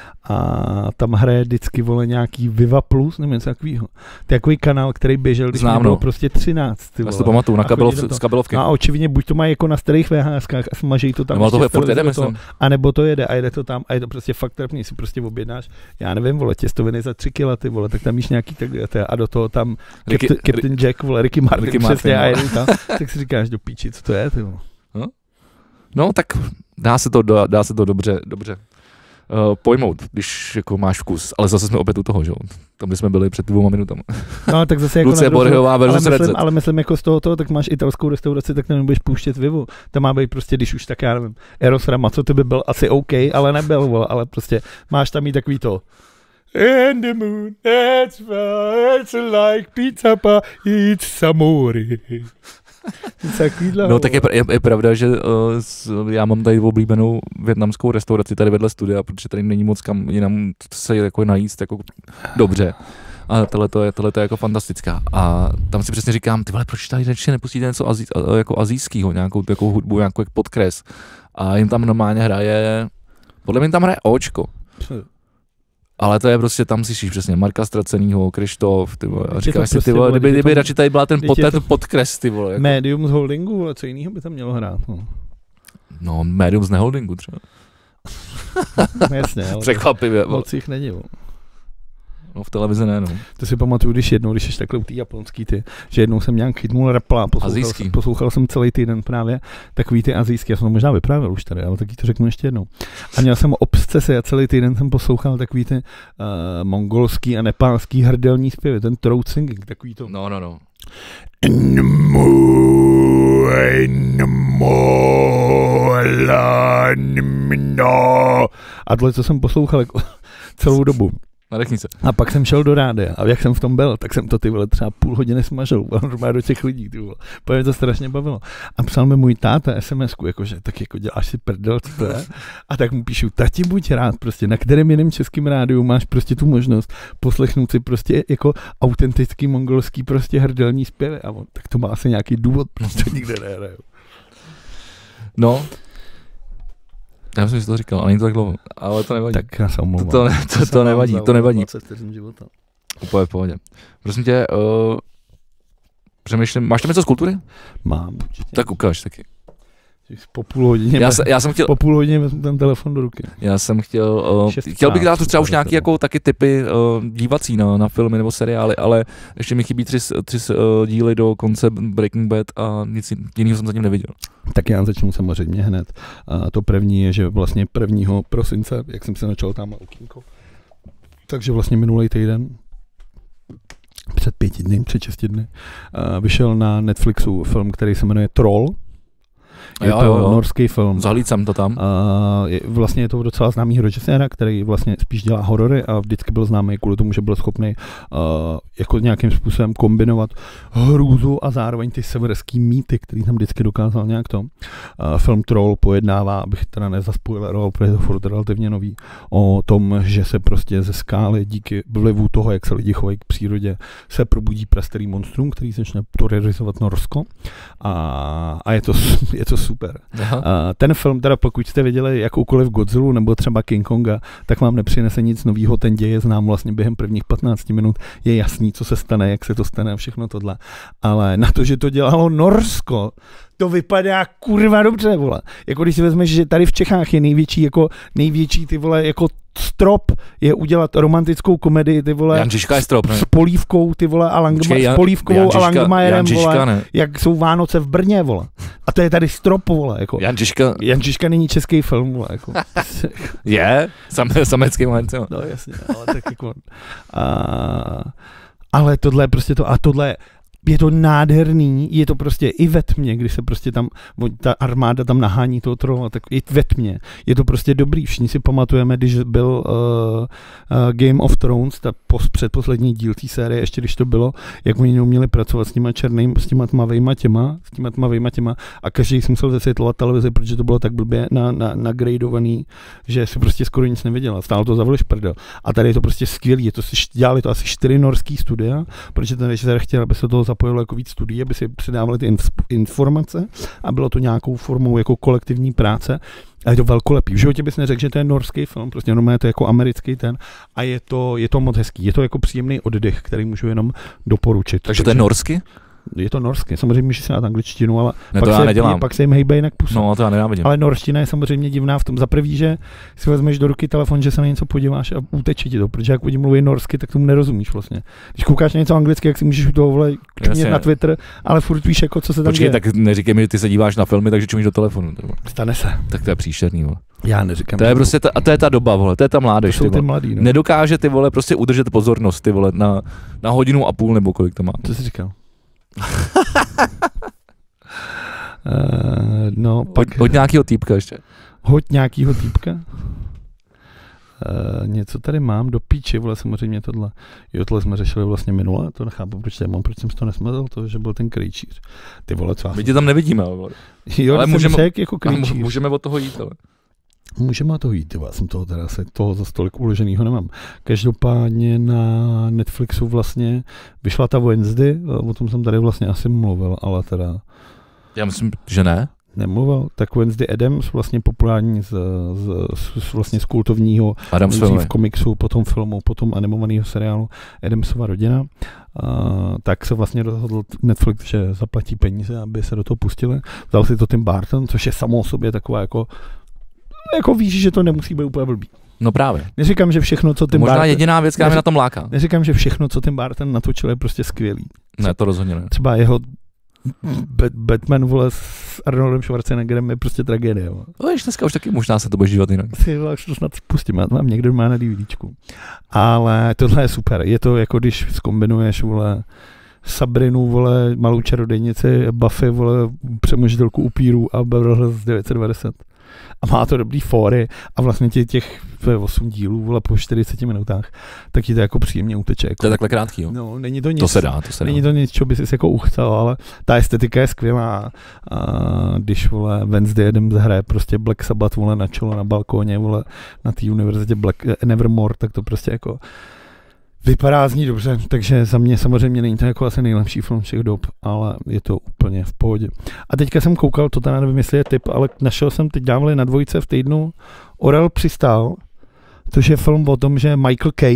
a tam hraje vždycky, vole, nějaký Viva Plus, nevím, něco takovýho. To je takový kanál, který běžel, když mě bylo prostě třináct. Ty vole. Já si to pamatuju, na kabelov, z kabelovky. No a očividně buď to mají jako na starých VHSkách a smažejí to tam. Nebo to je furt jede, myslím. A nebo to jede a jede to tam a je to prostě fakt trapný, si prostě objednáš, já nevím, vole, těstoviny za tři kila, ty vole, tak tam jíš nějaký tak a do toho tam Ricky, Captain, Captain Jack, vole, Ricky Martin, Ricky přesně Martin, a jedu tam, tak si říkáš do píči, co to je, ty vole. No, no tak dá se to, dá se to dobře, dobře. Uh, pojmout, když jako máš vkus, ale zase jsme opět u toho, že jo, tam jsme byli před dvěma minutami. No, tak zase jako Lucie Bordyhová versus ale, myslím, ale myslím jako z toho, toho, tak máš italskou restauraci, tak tam nebudeš pouštět Vivu. Tam má být prostě, když už tak já nevím, Eros Ramazzo, to by byl asi OK, ale nebyl, vole, ale prostě máš tam i takový to in the moon, it's, it's like pizza pa, it's samori. No tak je, je, je pravda, že uh, já mám tady oblíbenou vietnamskou restauraci tady vedle studia, protože tady není moc kam jinam se jako najíst jako dobře. A tohleto je, tohleto je jako fantastická. A tam si přesně říkám, ty vole, proč tady ještě nepustíte něco azí, jako azijského, nějakou takovou hudbu, nějakou jako podkres. A jim tam normálně hraje, podle mě tam hraje Očko. Ale to je prostě, tam slyšíš přesně Marka Ztracenýho, Krištof, ty vole, a říkáš si, ty vole, kdyby, kdyby radši tady byla ten, pod, ten podkres, ty vole. Jako. Medium z holdingu, ale co jiného by tam mělo hrát? No, no medium z neholdingu třeba. No, jasně, ale překvapivě. Moc jich není, vole. No v televizi ne, no. To si pamatuju, když jednou, když jsi takhle u té japonský ty, že jednou jsem nějak chytnul rapla, poslouchal, jsem, poslouchal jsem celý týden právě takový ty azijský, já jsem to možná vyprávěl už tady, ale taky to řeknu ještě jednou. A měl jsem obsese a celý týden jsem poslouchal takový ty uh, mongolský a nepálský hrdelní zpěvy, ten throat singing, takový to. No, no, no. A tohle, co jsem poslouchal jako celou dobu. Nadechni se. A pak jsem šel do rádia a jak jsem v tom byl, tak jsem to ty vole třeba půl hodiny smažil, normálně do těch lidí, ty vole. Protože mě to strašně bavilo. A psal mi můj táta es em esku, jakože tak jako děláš si prdel, co to je? A tak mu píšu, tati buď rád, prostě na kterém jiném českém rádiu máš prostě tu možnost poslechnout si prostě jako autentický mongolský prostě hrdelní zpěvy. A on, tak to má asi nějaký důvod, prostě nikde nehraju. No. Já myslím, že to říkal, ale není to tak dlouho, ale to nevadí. Tak já se omlouvám. To, to, to, to, to nevadí, to nevadí. dvacet vteřin života. Úplně v pohodě. Prosím tě, uh, Přemýšlím, máš tam něco z kultury? Mám určitě. Tak ukáž taky. Po půl hodině, já, se, já jsem chtěl, po půl hodině vezmu ten telefon do ruky. Já jsem chtěl, uh, chtěl bych dát tu třeba už nějaký jako taky typy uh, dívací na, na filmy nebo seriály, ale ještě mi chybí tři, tři uh, díly do konce Breaking Bad a nic jiného jsem zatím neviděl. Tak já začnu samozřejmě hned. Uh, to první je, že vlastně prvního prosince, jak jsem se načal tam okýnko, takže vlastně minulý týden, před pěti dny, před šesti dny, uh, vyšel na Netflixu film, který se jmenuje Troll. Je jo, to jo, jo. norský film. Zahlíd jsem to tam. Uh, je, vlastně je to docela známý režiséra, který vlastně spíš dělá horory a vždycky byl známý kvůli tomu, že byl schopný uh, jako nějakým způsobem kombinovat hrůzu a zároveň ty severský mýty, který tam vždycky dokázal nějak to. Uh, film Troll pojednává, abych teda nezaspoileroval, protože je to furt relativně nový, o tom, že se prostě ze skály díky vlivu toho, jak se lidi chovají k přírodě, se probudí prastarý monstrum, který začne terorizovat Norsko a, a je to, je to super. Uh, ten film, teda pokud jste viděli jakoukoliv Godzillu nebo třeba King Konga, tak vám nepřinese nic novýho, ten děj je znám vlastně během prvních patnácti minut, je jasný, co se stane, jak se to stane a všechno tohle. Ale na to, že to dělalo Norsko, to vypadá kurva dobře, vole. Jako když si vezmeš, že tady v Čechách je největší, jako největší, ty vole, jako strop je udělat romantickou komedii, ty vole, Jan Žižka je strop, ne? S polívkou, ty vole, a Langma, Počkej, Jan, s polívkovou Jan a Žižka, Langmajerem, vole, ne? jak jsou Vánoce v Brně, vole. A to je tady strop, vole, jako. Jan Žižka... Jan Žižka není český film, vole, jako. je? Sam, samecký moment, jo. No jasně, ale tak jako... A, ale tohle je prostě to, a tohle je to nádherný, je to prostě i ve tmě, když se prostě tam, ta armáda tam nahání toho trola, tak i ve tmě. Je to prostě dobrý, všichni si pamatujeme, když byl uh, uh, Game of Thrones, ta pos, předposlední díl té série, ještě když to bylo, jak oni neuměli pracovat s těma černým, s těma tmavejma těma, s těma tmavejma těma a každý si musel vysvětlovat televizi, protože to bylo tak blbě na, na, nagradovaný, že si prostě skoro nic nevěděla. Stálo to za voliš prdel. A tady je to prostě skvělý, je to, dělali to asi čtyři norský studia, protože ten režisér chtěl, aby se toho zapojilo jako víc studií, aby si předávali ty informace a bylo to nějakou formou jako kolektivní práce. A je to velkolepý. V životě bys neřekl, že to je norský film, prostě normálně to je jako americký ten a je to, je to moc hezký. Je to jako příjemný oddech, který můžu jenom doporučit. Takže to je norsky? Je to norský, samozřejmě můžeš si dát angličtinu, ale ne, pak, to se, nedělám. pak se jim hejbe jinak pusu. No, to já nenávidím. Ale norština je samozřejmě divná v tom. Za prvý, že si vezmeš do ruky telefon, že se na něco podíváš a uteče ti to, protože jak oni mluví norsky, tak tomu nerozumíš vlastně. Když koukáš na něco anglicky, jak si můžeš u toho vole kliknout na Twitter, ale furt víš, jako, co se tam Počkej, děje. tak neříkej mi, že ty se díváš na filmy, takže čumíš do telefonu. Stane se. Tak to je příšerný, vole. Já neříkám. To je prostě ta, a to je ta doba, vole, to je ta mládež, to ty vole. mladý, no. Nedokáže ty vole prostě udržet pozornost, ty vole, na, na hodinu a půl nebo kolik to má. Co jsi říkal? Uh, no, pak... Hoď, hoď nějakýho týpka ještě. Hoď nějakýho týpka? Uh, něco tady mám, do píči, vole, samozřejmě tohle. Jo, tohle jsme řešili vlastně minule, to nechápu, proč mám, proč jsem to nesmazal, to, že byl ten krejčíř. Ty vole, co? My tě tam nevidíme, vole. Jo, ale můžeme, řek, jako můžeme od toho jít, ale. Můžeme to jít, já jsem toho teda se toho za stolik uloženýho nemám. Každopádně na Netflixu vlastně vyšla ta Wednesday, o tom jsem tady vlastně asi mluvil, ale teda... Já myslím, že ne. Nemluvil, tak Wednesday Addams, vlastně populární z, z, z, vlastně z kultovního v komiksu, potom filmu, potom animovaného seriálu Addamsova rodina, uh, tak se vlastně rozhodl Netflix, že zaplatí peníze, aby se do toho pustili. Vzal si to Tim Burton, což je samo o sobě taková jako jako víš, že to nemusí být úplně blbý. No právě. Neříkám, že všechno, co Tim Burton... Možná jediná věc, která mě na tom láká. Neříkám, že všechno, co Tim Burton natočil, je prostě skvělý. Ne, to rozhodně ne. Třeba jeho Batman, vole, s Arnoldem Schwarzeneggerem je prostě tragédie. Vole. No víš, dneska už taky možná se to bude dívat jinak. Si vole, to snad spustím, já to mám někdo má na DVDčku. Ale tohle je super. Je to jako když zkombinuješ, vole, Sabrinu, vole, malou čarodejnici, Buffy, vole, přemožitelku upírů a Beverly Hills devět set devadesát. A má to dobrý fóry a vlastně těch, těch osm dílů, vole, po čtyřiceti minutách, tak ti to jako příjemně uteče. Jako. To je takhle krátký, jo? No, není to nic. To se dá, to se dá. Není to nic, čo by si jako uchcel, ale ta estetika je skvělá. A když, vole, Wednesday Addams hraje prostě Black Sabbath, vole, na čelo na balkóně, vole, na té univerzitě Black Nevermore, tak to prostě jako vypadá z ní dobře, takže za mě samozřejmě není to jako asi nejlepší film všech dob, ale je to úplně v pohodě. A teďka jsem koukal, to teda nevím, jestli je tip, ale našel jsem, teď dávali na dvojce v týdnu Orel přistál, což je film o tom, že Michael Caine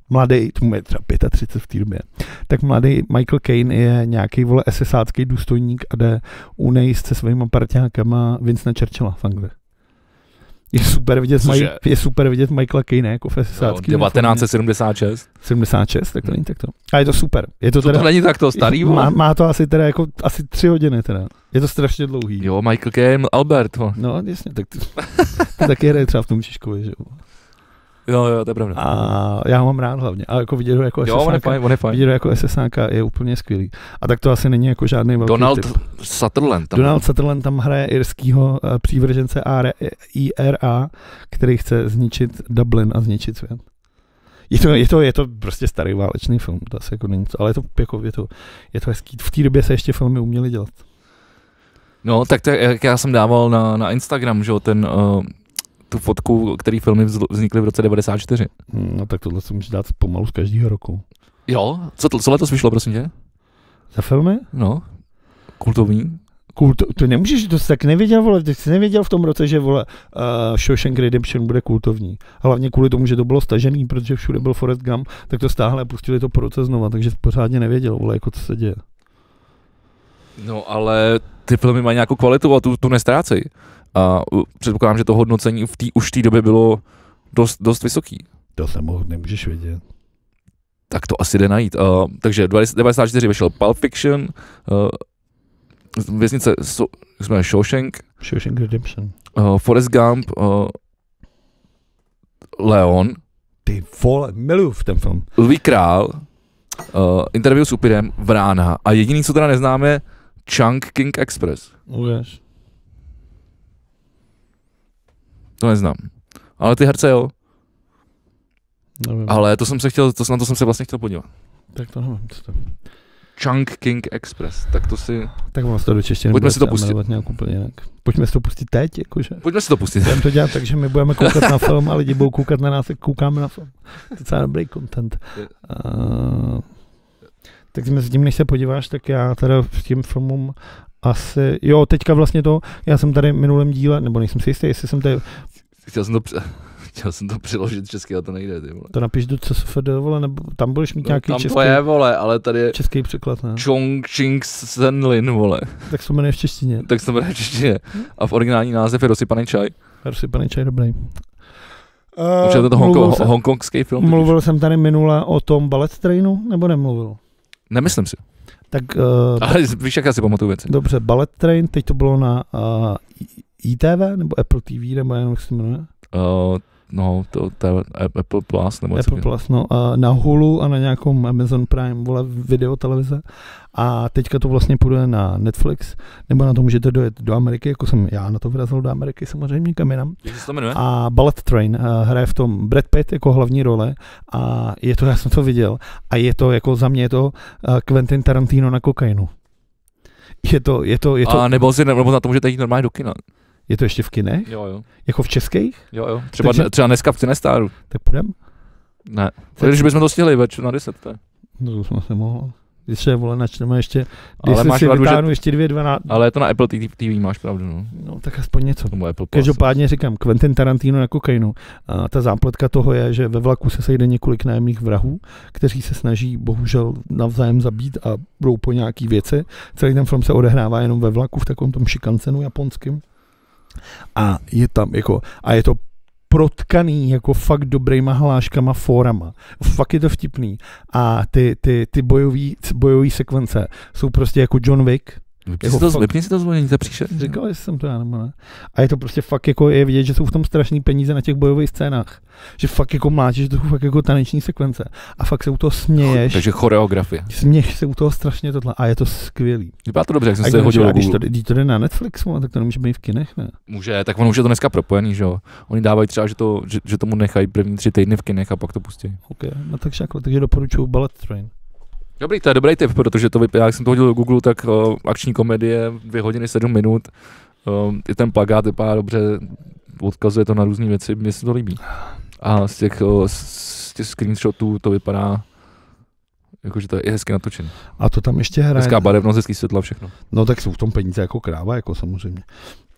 mladý, tomu je třeba třicet pět v té době, tak mladý Michael Caine je nějaký vole esesácký důstojník a jde unejst se svýma parťákama Winston Churchilla v Anglii. Je super vidět, Maj, je... je super vidět Michaela Caine jako v esesácký. devatenáct set sedmdesát šest. sedmdesát šest, tak to není takto. A je to super. Je to, to, teda, to není takto starý, má, má to asi teda jako asi tři hodiny teda. Je to strašně dlouhý. Jo, Michael Caine, Albert. Ho. No, jasně, tak to, to taky hraje třeba v tom Čižkovi, že jo. Jo, jo, to je pravda. A já ho mám rád hlavně. A jako vidět ho jako jo, on je fajn, on je fajn. Vidět ho jako esesáka je úplně skvělý. A tak to asi není jako žádný velký Donald typ. Sutherland. Tam. Donald Sutherland tam hraje irskýho uh, přívržence I R A, který chce zničit Dublin a zničit svět. Je to, je to, je to prostě starý válečný film, to asi jako není co, ale je to, jako, je to, je to hezký. V té době se ještě filmy uměly dělat. No, tak to, jak já jsem dával na, na Instagram, že jo, ten... Uh, tu fotku, který filmy vznikly v roce devadesát čtyři. No tak tohle se může dát pomalu z každého roku. Jo? Co, to, co letos vyšlo, prosím tě? Za filmy? No, kultovní. Kult, to nemůžeš, to jsi tak nevěděl, vole, ty jsi nevěděl v tom roce, že vole, uh, Shawshank Redemption bude kultovní. Hlavně kvůli tomu, že to bylo stažený, protože všude byl Forrest Gump, tak to stáhle a pustili to po roce znova, takže jsi pořádně nevěděl, vole, jako co se děje. No ale ty filmy mají nějakou kvalitu a tu, tu nestrácej. A předpokládám, že to hodnocení v tý, už v té době bylo dost, dost vysoký. To se mohl, nemůžeš vědět. Tak to asi jde najít. Uh, takže devadesát čtyři vyšel Pulp Fiction, uh, věznice so, jsme Shawshank, Shawshank Redemption, uh, Forrest Gump, uh, Leon. Ty vole, miluju v ten film. Lví král, uh, Interview s upirem, Vrána a jediný, co teda neznáme, je Chunk King Express. Uvěř. To neznám. Ale ty herce jo. Nevím. Ale to jsem se chtěl, to, na to jsem se vlastně chtěl podívat. Tak to nevím, co to. Chunk King Express, tak to si... Tak mám to do češtiny. Pojďme si to pustit. Nějak úplně jinak. Pojďme si to pustit teď, jakože. Pojďme si to pustit. Budeme to dělat tak, že my budeme koukat na film a lidi budou koukat na nás, jak koukáme na film. To je docela dobrý content. Uh, tak mezi tím, než se podíváš, tak já teda v tím filmům asi, jo, teďka vlastně to, já jsem tady v minulém díle, nebo nejsem si jistý, jestli jsem tady... Chtěl jsem to, chtěl jsem to přiložit česky, ale to nejde, ty vole. To napiš do C S F D, vole, nebo tam budeš mít no, nějaký tam český... Tam to je, vole, ale tady je... Český překlad, ne? Chong Ching Senlin, vole. Tak se to jmenuje v češtině. Tak se to jmenuje v češtině. A v originální název je Rozsypaný čaj. Rozsypaný čaj, dobrý. Uh, Už je to hongko, jsem, hongkongský film. Mluvil jsem tady minule o tom Bullet Trainu, nebo nemluvil? Nemyslím si. Tak, uh, ale víš, jak já si pamatuju věci. Dobře, Bullet Train, teď to bylo na uh, I T V, nebo Apple T V, nebo jak se jmenuje? Uh, no, to, to je Apple Plus, nebo Apple Plus, no, uh, na Hulu a na nějakom Amazon Prime, vole, video televize. A teďka to vlastně půjde na Netflix, nebo na to můžete dojet do Ameriky, jako jsem já na to vyrazil do Ameriky, samozřejmě kam jinam. Jak se to jmenuje? A Bullet Train uh, hraje v tom Brad Pitt jako hlavní role a je to, já jsem to viděl, a je to jako za mě je to uh, Quentin Tarantino na kokainu. Je to, je to, je to... A nebo, si, nebo na to můžete jít normálně do kina. Je to ještě v kinech? Jo, jo. Jako v českých? Jo, jo. Třeba, Takže... třeba dneska v Cinestaru. Tak půjdem? Ne. Když bychom to stihli večer na deset, to je. No to jsme se mohli. Když je vole, načneme ještě, ale máš si pravdu, vytáhnu že... ještě dvě, dvanáct. Ale je to na Apple T V, máš pravdu, no. No tak aspoň něco. Každopádně říkám, Quentin Tarantino na kokainu. A ta zápletka toho je, že ve vlaku se sejde několik nájemných vrahů, kteří se snaží bohužel navzájem zabít a budou po nějaký věci. Celý ten film se odehrává jenom ve vlaku v takovém tom šikancenu japonským. A je tam jako, a je to protkaný jako fakt dobrýma hláškama, fórama. Fakt je to vtipný. A ty, ty, ty bojový, bojový sekvence jsou prostě jako John Wick. Vypni jako si, to, vypni si to zvonění, to příště. Říkal, jestli jsem to já nebo ne. A je to prostě fakt jako je vidět, že jsou v tom strašný peníze na těch bojových scénách. Že fakt jako mlátíš, že to jsou fakt jako taneční sekvence. A fakt se u toho směješ. Takže choreografie. Směješ se u toho strašně tohle. A je to skvělý. Vypadá to dobře, jak jsem se hodil do Google. Když to, když to jde na Netflix, tak to nemůže být v kinech, ne? Může, tak ono už je to dneska propojený, že jo. Oni dávají třeba, že, to, že, že tomu nechají první tři týdny v kinech a pak to pustí. OK, no takže, jako, takže doporučuju Bullet Train. Dobrý, to je dobrý tip, protože to vypadá, jak jsem to hodil do Google, tak uh, akční komedie, dvě hodiny, sedm minut, uh, i ten plakát vypadá dobře, odkazuje to na různé věci, mně se to líbí. A z těch, uh, z těch screenshotů to vypadá, jakože to je hezky natočený. A to tam ještě hraje. Hezká barevnost, hezký světla, všechno. No tak jsou v tom peníze jako kráva, jako samozřejmě.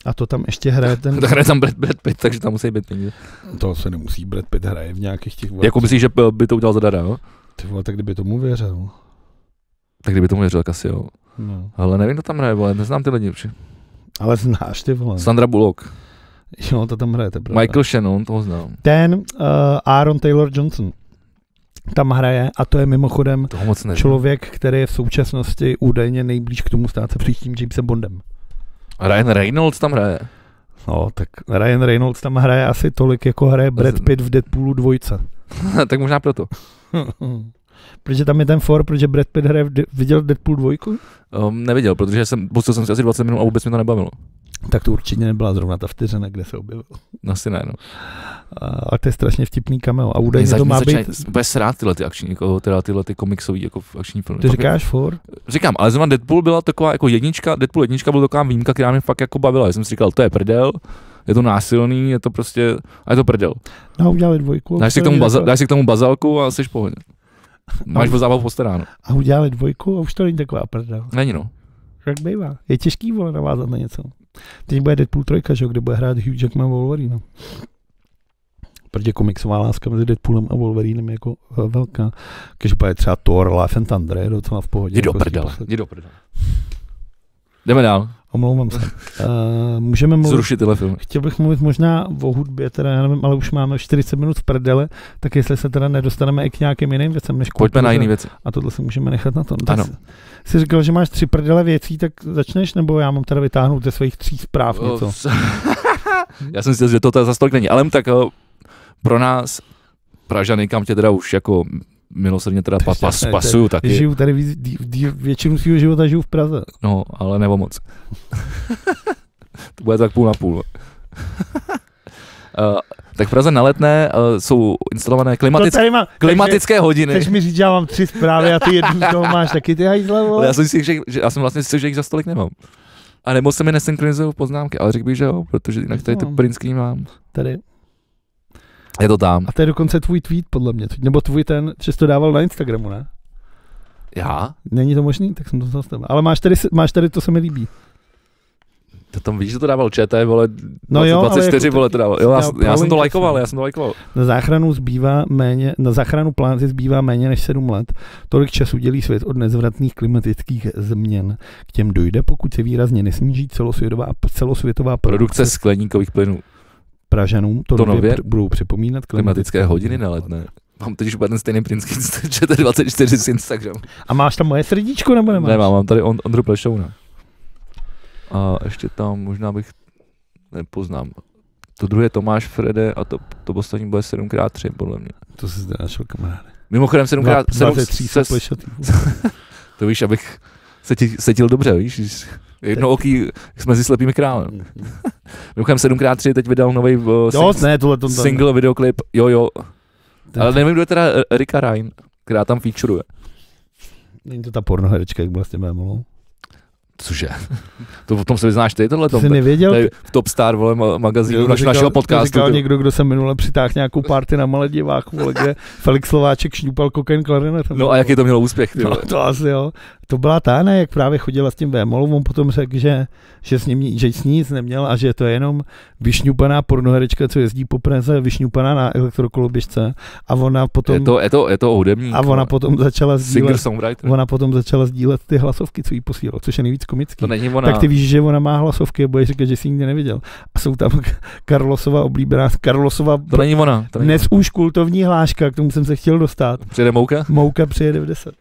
A to tam ještě hraje ten... Tak hraje tam Brad, Brad Pitt, takže tam musí být peníze. To se nemusí, Brad Pitt hraje v nějakých těch... Jako myslíš, že by to udělal zadara, jo? Ty vole, tak kdyby tomu věřil. Tak kdyby tomu věřil, tak asi jo. No. Ale nevím, kdo tam hraje, vole, neznám ty lidi určitě. Ale znáš ty vole. Sandra Bullock. Jo, to tam hraje, to je pravda. Michael Shannon, toho znám. Ten uh, Aaron Taylor Johnson tam hraje a to je mimochodem Toho moc nevím. člověk, který je v současnosti údajně nejblíž k tomu stát se příštím Jamesem Bondem. Ryan Reynolds tam hraje. No, tak Ryan Reynolds tam hraje asi tolik, jako hraje Brad Pitt v Deadpoolu dvojce. Tak možná proto. Protože tam je ten for, protože Brad Pitt hraje, v de- viděl Deadpool dvojku? Um, neviděl, protože jsem, pustil jsem si asi dvacet minut a vůbec mi to nebavilo. Tak to určitě nebyla zrovna ta vteřina, kde se objevil. Asi ne, no. A, a to je strašně vtipný cameo. A údajně to má být... Bude srát tyhle ty akční, jako, teda tyhle ty komiksový jako akční filmy. Ty říkáš for? Říkám, ale zrovna Deadpool byla taková jako jednička, Deadpool jednička byla taková výjimka, která mě fakt jako bavila. Já jsem si říkal, to je prdel, je to násilný, je to prostě, a je to prdel. No, udělali dvojku. Dáš si, k tomu baza, dáš si k tomu bazalku a jsi v pohodě. Máš o zábavu postaráno. A udělali dvojku a už to není taková prdel. Není no. Jak bývá. Je těžký, vole, navázat na něco. Teď bude Deadpool trojka, že? Kde bude hrát Hugh Jackman Wolverine. Protože komiksová láska mezi Deadpoolem a Wolverinem je jako uh, velká. Když bude třeba Thor, Love and Thunder, je docela v pohodě. Jdi do jako prdele, jdi do prdele. Jdeme dál. Omlouvám se. Uh, můžeme mluvit... Zrušit tyhle filmy. Chtěl bych mluvit možná o hudbě, teda já nevím, ale už máme čtyřicet minut v prdele, tak jestli se teda nedostaneme i k nějakým jiným věcem, než Pojďme na jiné věci. A tohle si můžeme nechat na to. Ano. Jsi říkal, že máš tři prdele věcí, tak začneš, nebo já mám teda vytáhnout ze svých tří zpráv něco? Já jsem si říkal, že to zase tolik není, ale tak uh, pro nás, Pražany, kam tě teda už jako milosrdně teda pa, pas, pasuju taky. Žiju tady víc, dí, dí, většinu svého života žiju v Praze. No, ale nebo moc. To bude tak půl na půl. uh, tak v Praze na Letné uh, jsou instalované klimatické, mám, klimatické takže, hodiny. Chceš mi říct, že já mám tři zprávy a ty jednu z toho máš taky ty hajzle, vole? Ale já jsem si že, že já jsem vlastně si že jich za stolik nemám. A nebo se mi nesynchronizují poznámky, ale řekl bych, že jo, protože jinak tady to print screen mám. Tady. Je to tam. A to je dokonce tvůj tweet, podle mě. Nebo tvůj ten, že jsi to dával na Instagramu, ne? Já? Není to možný? Tak jsem to zastavil. Ale máš tady, máš tady, to se mi líbí. To tam víš, že to dával ČT, vole, no jo, dvacet čtyři, jako vole, to dával. Jo, já, já, já jsem to lajkoval, jsem. já jsem to lajkoval. Na záchranu zbývá méně, na záchranu planety zbývá méně než sedm let. Tolik času dělí svět od nezvratných klimatických změn. K těm dojde, pokud se výrazně nesníží celosvětová, celosvětová produkce, produkce skleníkových plynů. Pražanům to, to nově pr- budou připomínat klimatické hodiny na Letné. Mám teď už ten stejný print screen Č T dvacet čtyři z Instagramu. A máš tam moje srdíčko, nebo nemáš? Nemám, mám tady on, Ondru Plešouna. A ještě tam možná bych nepoznám. To druhé Tomáš Frede a to, to poslední bude sedm krát tři, podle mě. To si zde našel, kamaráde. Mimochodem sedm krát tři. To víš, abych se ti setil dobře, víš? Jedno oký jsme si slepými králem. Mimochodem sedm krát tři teď vydal nový uh, sing- single videoklip, jo jo. Ten ale nevím, kdo je teda Erika Ryan, která tam featuruje. Není to ta pornoherečka, jak byla s tím Vémolou? Cože? To v tom se vyznáš ty tohle? Ty jsi nevěděl? Tady v Top Star, vole, magazínu naš, našeho podcastu. To říkal někdo, kdo se minule přitáhl nějakou party na Maledivách, vole, kde Felix Slováček šňupal kokain klarinetem. No a jaký to mělo úspěch? Ty, no, to asi jo. To byla ta, ne, jak právě chodila s tím Vémolou, on potom řekl, že, že, s ním, že s ní nic neměl a že to je jenom vyšňupaná pornoherečka, co jezdí po Praze, vyšňupaná na elektrokoloběžce a ona potom... Je to, je to, je to hudebník. A ona potom začala sdílet, singer-songwriter. Ona potom začala sdílet ty hlasovky, co jí posílalo, což je nejvíc komický. To není ona. Tak ty víš, že ona má hlasovky a budeš říkat, že jsi nikdy neviděl. A jsou tam Carlosova oblíbená, Carlosova... To není ona. To není dnes ona. Už kultovní hláška, k tomu jsem se chtěl dostat. Přijede Mouka? Mouka přijede v deset.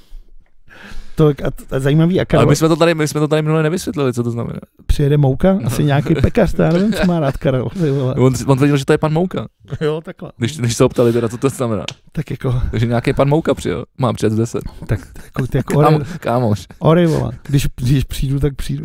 To a, a zajímavý. A Karlo... Ale my jsme to tady, my jsme to tady minule nevysvětlili, co to znamená. Přijede Mouka? Asi nějaký pekař, já nevím, co má rád Karel. On, on tvrdil, že to je pan Mouka. Jo, takhle. Když, když se optali teda, co to znamená. Tak jako... Takže nějaký pan Mouka přijel, mám přijet z deset. Tak jako, ty jako Kámo, kámoš. Ory, vola. Když, když přijdu, tak přijdu.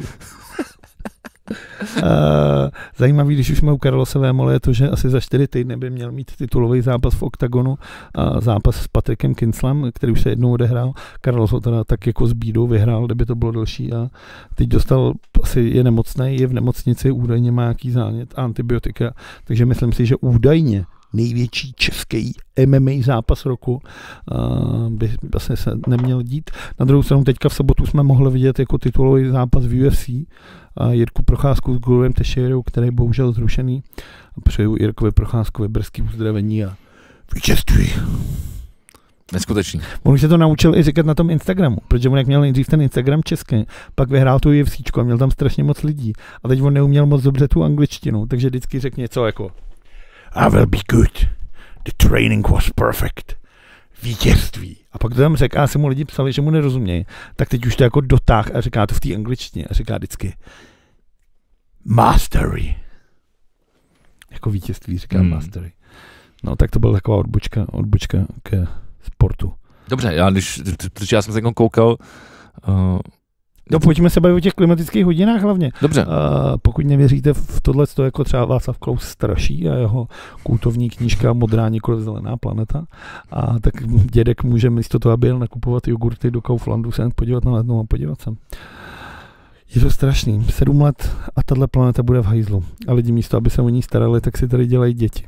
Uh, zajímavý, když už jsme u Carlose Vémoly, je to, že asi za čtyři týdny by měl mít titulový zápas v Oktagonu, uh, zápas s Patrickem Kinslem, který už se jednou odehrál. Carlos ho teda tak jako s bídou vyhrál, kdyby to bylo delší a teď dostal, asi je nemocný, je v nemocnici, údajně má nějaký zánět, antibiotika, takže myslím si, že údajně největší český M M A zápas roku uh, by vlastně se neměl dít. Na druhou stranu teďka v sobotu jsme mohli vidět jako titulový zápas v U F C uh, Jirku Procházku s Gloriem Teixeirou, který je bohužel zrušený. Přeju Jirkovi Procházkovi brzký uzdravení a vítězství. Neskutečný. On už se to naučil i říkat na tom Instagramu, protože on jak měl nejdřív ten Instagram český, pak vyhrál tu UFCčku a měl tam strašně moc lidí. A teď on neuměl moc dobře tu angličtinu, takže vždycky řekl něco jako I will be good, the training was perfect, vítězství. A pak to tam řekl, a se mu lidi psali, že mu nerozumějí, tak teď už to jako dotáh a říká to v té angličtině a říká vždycky mastery. Jako vítězství říká hmm. mastery. No tak to byla taková odbočka, odbočka ke sportu. Dobře, já když, protože já jsem se jako koukal. Uh, no pojďme se bavit o těch klimatických hodinách hlavně. Dobře. Uh, pokud nevěříte v tohle, to jako třeba Václav Klaus straší a jeho kultovní knížka Modrá nikoliv zelená planeta, a tak dědek může místo toho, aby jel nakupovat jogurty do Kauflandu, se podívat na lednou a podívat se. Je to strašný. Sedm let a tahle planeta bude v hajzlu. A lidi místo, aby se o ní starali, tak si tady dělají děti.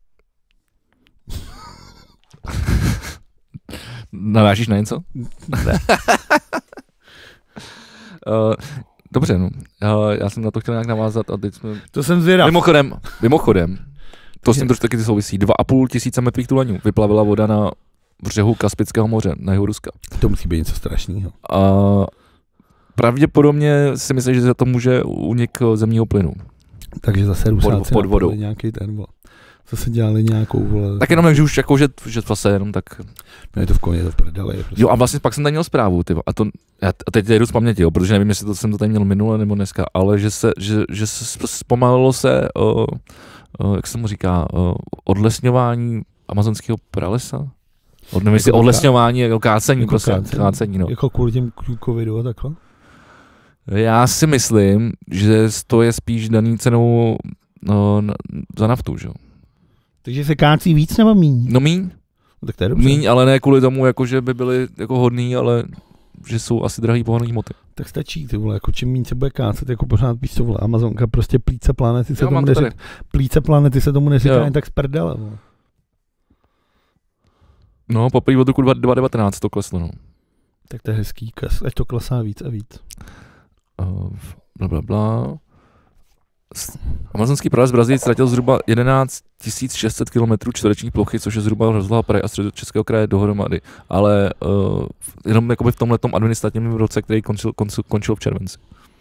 Navážíš na něco? Ne. uh, dobře, no. Uh, já jsem na to chtěl nějak navázat a teď jsme... To jsem zvědav. Mimochodem, mimochodem, to s tím trošku taky souvisí. Dva a půl tisíce mrtvých tuleňů vyplavila voda na břehu Kaspického moře, na jihu Ruska. To musí být něco strašného. A pravděpodobně si myslím, že za to může únik zemního plynu. Takže zase Rusáci pod vodou. Nějaký ten, vole. Zase dělali nějakou, vole. Tak jenom, že už jako, že, že zase jenom tak... No je to v koně, je to v prdele. Prostě. Jo a vlastně pak jsem tady měl zprávu, tyvo, a to, já teď jdu z paměti, jo, protože nevím, jestli to jsem to tady měl minule nebo dneska, ale že se, že, že se zpomalilo se, o, o, jak se mu říká, o, odlesňování amazonského pralesa? Od, nevím, jestli jako odlesňování, jako kácení, jako prostě, kácení, kácení, no. Jako kvůli těm covidu a takhle? Já si myslím, že to je spíš daný cenou no, na, za naftu, že jo. Takže se kácí víc nebo míň? No míň. No, tak to je dobře. Míň, ale ne kvůli tomu, jako, že by byly jako hodný, ale že jsou asi drahý pohonný hmoty. Tak stačí, ty vole, jako čím míň se bude kácet, jako pořád víš co, vole, Amazonka, prostě plíce planety se jo, tomu neříká. Plíce planety se tomu neříká jen tak z prdele, vole. No, poprvé od roku dva tisíce devatenáct to kleslo, no. Tak to je hezký, ať to klesá víc a víc. Uh, bla, bla, bla. Amazonský prales v Brazílii ztratil zhruba jedenáct tisíc šest set kilometrů čtverečních plochy, což je zhruba rozloha Prahy a středočeského kraje dohromady. Ale uh, jenom jakoby v tomhletom administrativním roce, který končil, končil, končil v červenci.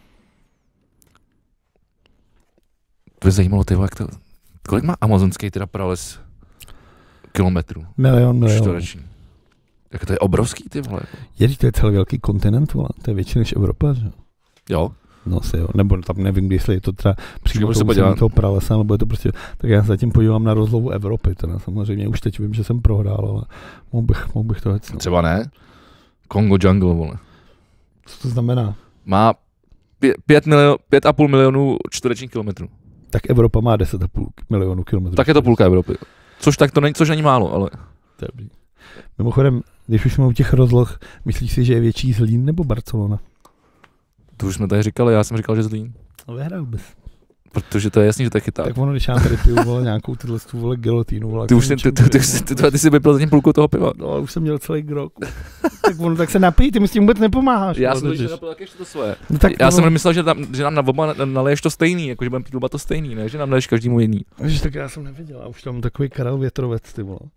To je zajímalo, ty jak to... Kolik má amazonský teda prales kilometrů? Milion, milion. Čtvereční. Jak to je obrovský, ty vole. Je, to je celý velký kontinent, vole. To je větší než Evropa, že? Jo. No si jo, nebo tam nevím, jestli je to třeba přímo se toho pralesa, nebo je to prostě, tak já se zatím podívám na rozlohu Evropy, teda samozřejmě už teď vím, že jsem prohrál, ale mohl bych, mohl bych to hecnout. Třeba ne? Congo Jungle, vole. Co to znamená? Má pět, pět, milio, pět a půl milionů čtverečních kilometrů. Tak Evropa má deset a půl milionů kilometrů. Tak je to půlka Evropy. Což tak to není, což není málo, ale... Dobrý. Mimochodem, když už jsme u těch rozloh, myslíš si, že je větší Zlín nebo Barcelona? To už jsme tady říkali, já jsem říkal, že Zlín. No vyhrál bys. Protože to je jasný, že to je chyták. Tak ono, když já tady piju, vole, nějakou tyhle tu, vole, gelotínu, vole. Ty už jsi, ty, ty, ty, ty, ty, ty jsi vypil zatím půlku toho piva. No, už jsem měl celý grok. Tak ono, tak se napij, ty mi s tím vůbec nepomáháš. Já jsem to napil taky ještě to svoje. No, tak já ono... jsem myslel, že, tam, že nám na oba naleješ to stejný, jako že budeme pít oba to stejný, ne? Že nám naleješ každému jiný. Víš, tak já jsem nevěděl, já už tam takový Karel Větrovec, ty vole.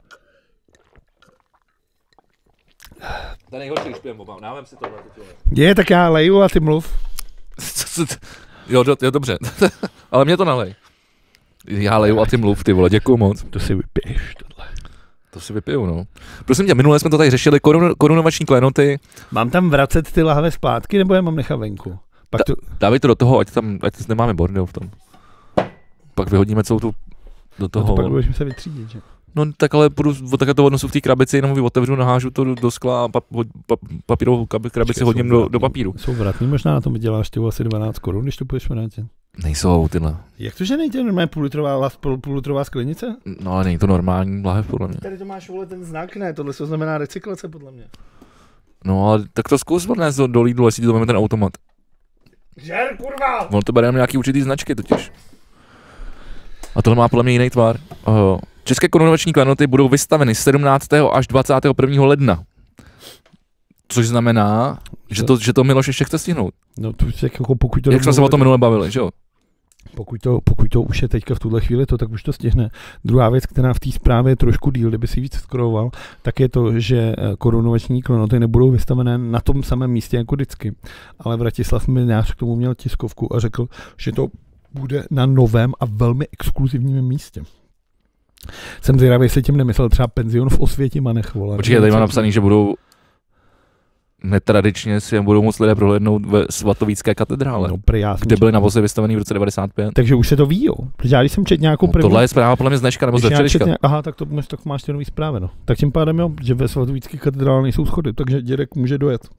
To je nejhorší, když pijeme oba, návem si tohle. Je, tak já leju a ty mluv. Jo, do, jo, dobře, ale mě to nalej. Já leju a ty mluv, ty vole, děkuju moc. To si vypiješ tohle. To si vypiju, no. Prosím tě, minule jsme to tady řešili, korun, korunovační klenoty. Mám tam vracet ty lahve zpátky, nebo je mám nechat venku? Pak da, tu... Dávej to do toho, ať tam, ať nemáme bordel v tom. Pak vyhodíme celou tu, do toho. No to pak budeš se vytřídit, že? No tak ale půjdu, takhle to odnosu v té krabici, jenom otevřu, nahážu to do, do skla a pa, pa, papírovou krabici hodím do, do papíru. Jsou vratný, možná na tom vyděláš ty asi dvanáct korun, když to půjdeš vrátit. Nejsou tyhle. Jak to, že nejde normálně půllitrová, půllitrová sklenice? No ale není to normální lahev, podle mě. Tady to máš, vole, ten znak, ne? Tohle se znamená recyklace, podle mě. No ale tak to zkus odnést do, do Lidlu, jestli ti to máme ten automat. Žer, kurva! On to bere nějaký určitý značky totiž. A tohle má podle mě jiný tvar. Uh, České korunovační klenoty budou vystaveny sedmnáctého až dvacátého prvního ledna. Což znamená, že to, že to Miloš ještě chce stihnout. No to jako pokud to... Jak jsme se o tom minule bavili, že jo? Pokud to, pokud to už je teďka v tuhle chvíli to, tak už to stihne. Druhá věc, která v té zprávě je trošku díl, kdyby si víc scrolloval, tak je to, že korunovační klenoty nebudou vystavené na tom samém místě jako vždycky. Ale Vratislav Mlynář k tomu měl tiskovku a řekl, že to bude na novém a velmi exkluzivním místě. Jsem zvědavý, jestli tím nemyslel třeba penzion v Osvětimanech, vole. Počkej, tady mám napsaný, že budou netradičně si budou moct lidé prohlédnout ve Svatovícké katedrále, no, kde byly naposledy vystavený v roce devadesát pět. Takže už se to ví, jo. Protože já když jsem četl nějakou no, první... Tohle je zpráva podle mě z dneška nebo z včerejška. Nějak... Aha, tak to tak máš ty nový zprávy, no. Tak tím pádem jo, že ve Svatovícké katedrále nejsou schody, takže dědek může dojet.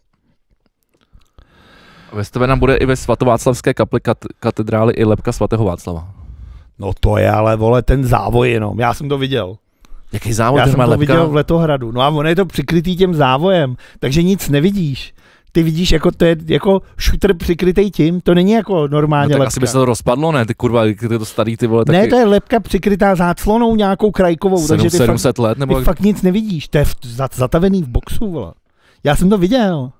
Vystavena bude i ve Svatováclavské kapli kat- katedrály i lebka svatého Václava. No to je ale, vole, ten závoj jenom, já jsem to viděl. Jaký závoj? Já jsem to lepka? viděl v Letohradu, no a ono je to přikrytý tím závojem, takže nic nevidíš. Ty vidíš, jako to je jako šutr přikrytej tím, to není jako normálně no, tak lepka. asi by se to rozpadlo, ne? Ty kurva, ty to starý ty vole taky. Ne, to je lepka přikrytá záclonou nějakou krajkovou, sedm, takže ty, sedm fakt, set let, nebo ty fakt nic nevidíš, to je v, zatavený v boxu, vole. Já jsem to viděl.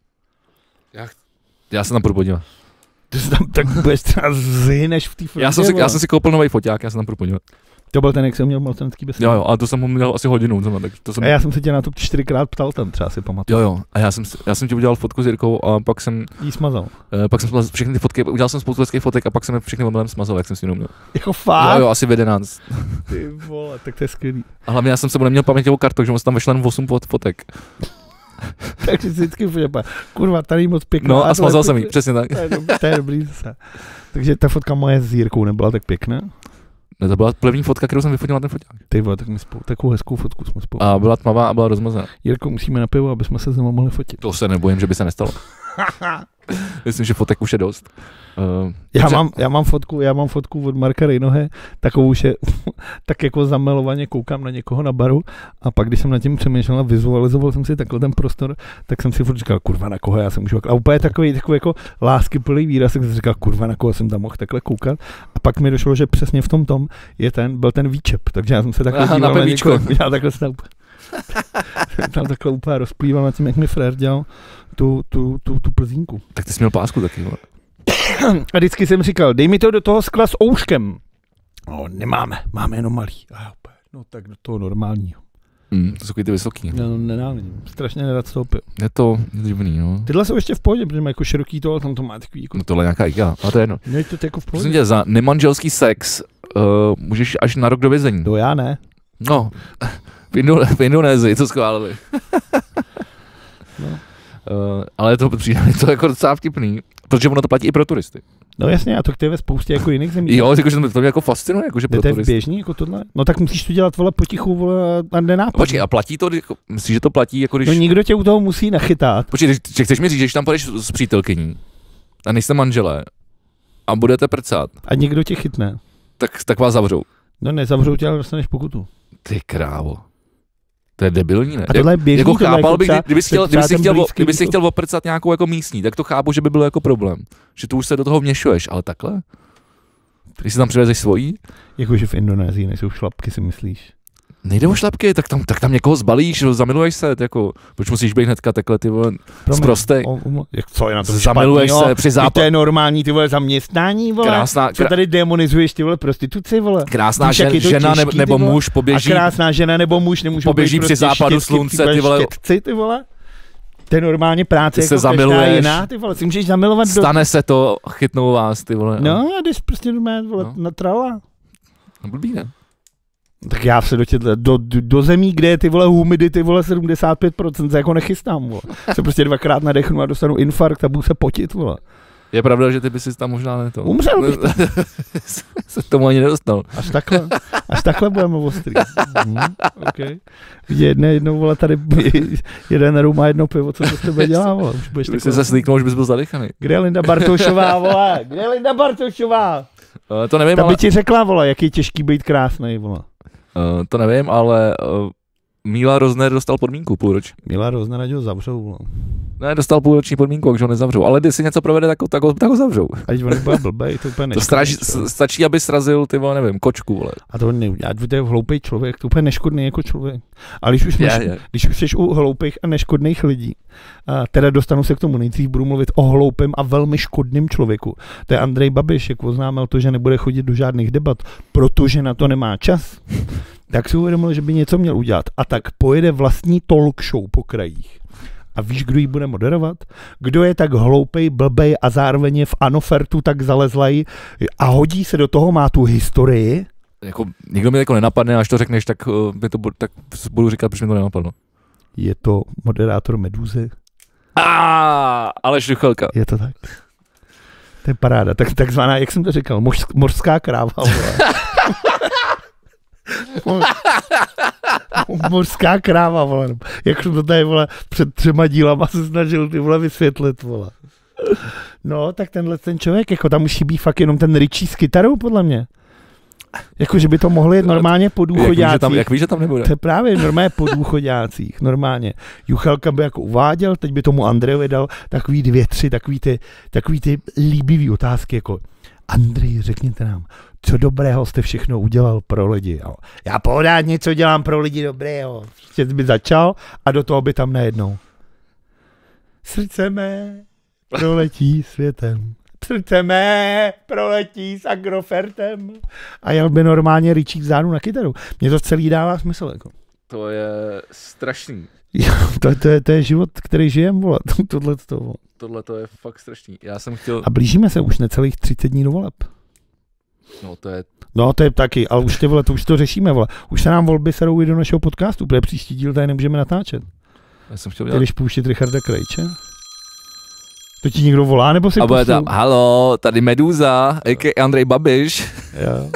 Já, já se tam půjdu podívat. Ty se tam tak budeš třeba zhyneš v té frontě, já, jsem si, já jsem si koupil nový foťák, já se tam půjdu podívat. To byl ten, jak jsem měl mocenský besed. Jo, jo, a to jsem ho měl asi hodinu. Zrovna, tak to jsem... A já jsem se tě na to čtyřikrát ptal tam, třeba si pamatuju. Jo, jo, a já jsem, já jsem ti udělal fotku s Jirkou a pak jsem... Jí smazal. Uh, pak jsem všechny ty fotky, udělal jsem spoustu hezkých fotek a pak jsem je všechny omylem smazal, jak jsem si jenom měl. Jako fakt? Jo, jo, asi v jedenáct. Ty vole, tak to je skvělý. A hlavně já jsem se neměl paměťovou kartu, že jsem tam vyšel jen osm fotek. Takže si vždycky poděpá. Kurva, tady moc pěkná. No a smazal jsem jí, přesně tak. To je, dobrý, to je dobrý zase. Takže ta fotka moje s Jirkou nebyla tak pěkná? Ne, to byla první fotka, kterou jsem vyfotil na ten foťák. Ty vole, tak my spolu, takovou hezkou fotku jsme spolu. A byla tmavá a byla rozmazaná. Jirko, musíme na pivo, aby jsme se znovu mohli fotit. To se nebojím, že by se nestalo. Myslím, že fotek už je dost. Uh, já, takže... mám, já mám fotku, já mám fotku od Marka Rejnohe, takovou, že tak jako zamilovaně koukám na někoho na baru a pak, když jsem nad tím přemýšlel a vizualizoval jsem si takhle ten prostor, tak jsem si furt říkal, kurva, na koho já jsem můžu. A úplně takový, takový jako láskyplný výraz, tak jsem si říkal, kurva, na koho jsem tam mohl takhle koukat. A pak mi došlo, že přesně v tom tom je ten, byl ten výčep, takže já jsem se takhle díval na někoho, já takhle jsem tam takhle úplně rozplýval nad tím, jak mi frér dělal tu, tu, tu, tu plzínku. Tak ty jsi měl pásku taky, vole. A vždycky jsem říkal, dej mi to do toho skla s ouškem. No, nemáme, máme jenom malý. A no tak do toho normálního. Mm, to jsou ty vysoký. Já no, nenávidím, strašně nerad stoupil. Je to divný, no. Tyhle jsou ještě v pohodě, protože má jako široký to, ale tam to má takový jako... No tohle je nějaká IKEA, ale to je jedno. No, to jako v pohodě. Prosím tě, za nemanželský sex uh, můžeš až na rok do vězení. To já ne. No, v, Indo- v Indonésii to schválili. No. Uh, ale to přijde to jako docela vtipný, protože ono to platí i pro turisty. No jasně, a to je ve spoustě jako jiných zemí. Jo, jakože to mě, to mě jako fascinuje, jakože pro to je turisty. běžný jako tohle? No tak musíš to dělat, vole, potichu, vole, a nenápadně. Počkej, a platí to, jako, myslíš, že to platí, jako když... No nikdo tě u toho musí nachytat. Počkej, když, chceš mi říct, že když tam půjdeš s přítelkyní a nejste manželé a budete prcat, a někdo tě chytne. tak, tak vás zavřou. No nezavřou tě, ale dostaneš pokutu. Ty krávo. To je debilní, ne? A tohle je běžný, jako tohle chápal jako bych, třeba, kdyby si chtěl, kdyby si chtěl, blízký, kdyby si chtěl oprcat nějakou jako místní, tak to chápu, že by bylo jako problém. Že tu už se do toho vměšuješ, ale takhle? Když si tam přivezeš svojí? Jakože v Indonésii nejsou šlapky, si myslíš? Nejde o šlapky, tak tam, tak tam někoho zbalíš, zamiluješ se, jako, proč musíš být hnedka takhle, ty vole, zprostej. Jak co je na to zamiluješ špatný, se při západu. To je normální, ty vole, zaměstnání, vole. Krásná, co tady demonizuješ, ty vole, prostituci, vole. Krásná Víš, žen, je to žena těžký, nebo, nebo vole, muž poběží. A krásná žena nebo muž nemůžou poběží být při prostě západu štětky, slunce, ty ty vole. Štětci, ty vole. To je normálně práce, ty jako se každá zamiluješ, jiná, ty vole, si můžeš zamilovat do... Stane se to, chytnou vás, ty vole. No a jdeš prostě normálně, vole, no. na trala. No blbý, ne? Tak já se do, tě, do, do, do zemí, kde je ty vole humidity, ty vole sedmdesát pět procent, se jako nechystám, vole. Se prostě dvakrát nadechnu a dostanu infarkt a budu se potit, vole. Je pravda, že ty bys si tam možná ne to. Umřel bych to. Se k tomu ani nedostal. Až takhle, až takhle budeme ostrý. Hmm, okay. Jedne, jednou, vole, tady jeden rum a jedno pivo, co to s tebe dělá, vole. Už budeš Kdyby jsi se slíknul, už bys byl zadechaný. Kde je Linda Bartošová, vole? Kde je Linda Bartošová? Uh, to nevím, Ta by ale... ti řekla, vole, jak je těžký být krásnej, vole. Uh, to nevím, ale uh, Míla Rozner dostal podmínku půlroční. Míla Rozner, ať ho zavřou. No. Ne, dostal půlroční podmínku, takže ho nezavřou. Ale když si něco provede, tak ho, tak ho, tak ho zavřou. Ať on nebude blbej, to úplně To straž, stačí, aby srazil, ty vole, nevím, kočku, vole. A to neudělá, to je hloupý člověk, to úplně neškodný jako člověk. A když už, Je, neš, je. když už jsi u hloupých a neškodných lidí, a teda dostanu se k tomu, nejdřív budu mluvit o hloupém a velmi škodným člověku. To je Andrej Babiš, jak oznámil to, že nebude chodit do žádných debat, protože na to nemá čas. Tak si uvědomil, že by něco měl udělat. A tak pojede vlastní talk show po krajích. A víš, kdo ji bude moderovat? Kdo je tak hloupej, blbej a zároveň je v Anofertu tak zalezlej a hodí se do toho, má tu historii? Jako, nikdo mi jako nenapadne, až to řekneš, tak, uh, mi to, tak budu říkat, proč mi to nenapadlo. Je to moderátor Medúzy. Ah, Aleš Juchelka. Je to tak. To je paráda. Tak, takzvaná, jak jsem to říkal, moř, mořská kráva. Mořská kráva, vole. Jak jsem to tady, vole, před třema dílama se snažil ty, vole, vysvětlit, vole. No, tak tenhle ten člověk, jako tam už chybí fakt jenom ten Richie s kytarou, podle mě. Jako, že by to mohli jet normálně po důchodácích. Jak víš, že tam, jak víš, že tam nebude? To je právě normálně po důchodácích, normálně. Juchelka by jako uváděl, teď by tomu Andrejovi dal takový dvě, tři, takový ty, takový ty líbivý otázky, jako Andrej, řekněte nám, co dobrého jste všechno udělal pro lidi. Jo. Já pořád něco dělám pro lidi dobrého. Prostě by začal a do toho by tam najednou. Srdce mé proletí světem. Srdce mé proletí s Agrofertem. A jel by normálně Richie vzadu na kytaru. Mně to celý dává smysl. Jako. To je strašný. Jo, to, to, je, to je život, který žijem, vole. Tohle to. Tohle to je fakt strašný. Já jsem chtěl... A blížíme se už necelých třicet dní do voleb. No to je... No to je taky, ale už ty vole, to už to řešíme, vole. Už se nám volby serou i do našeho podcastu, protože příští díl tady nemůžeme natáčet. Já jsem chtěl Ty dělat... jdeš pouštět Richarda Krejče? To ti někdo volá, nebo si A bude poslou? tam, halo, tady Medúza, a ká a. Andrej Babiš. Jo.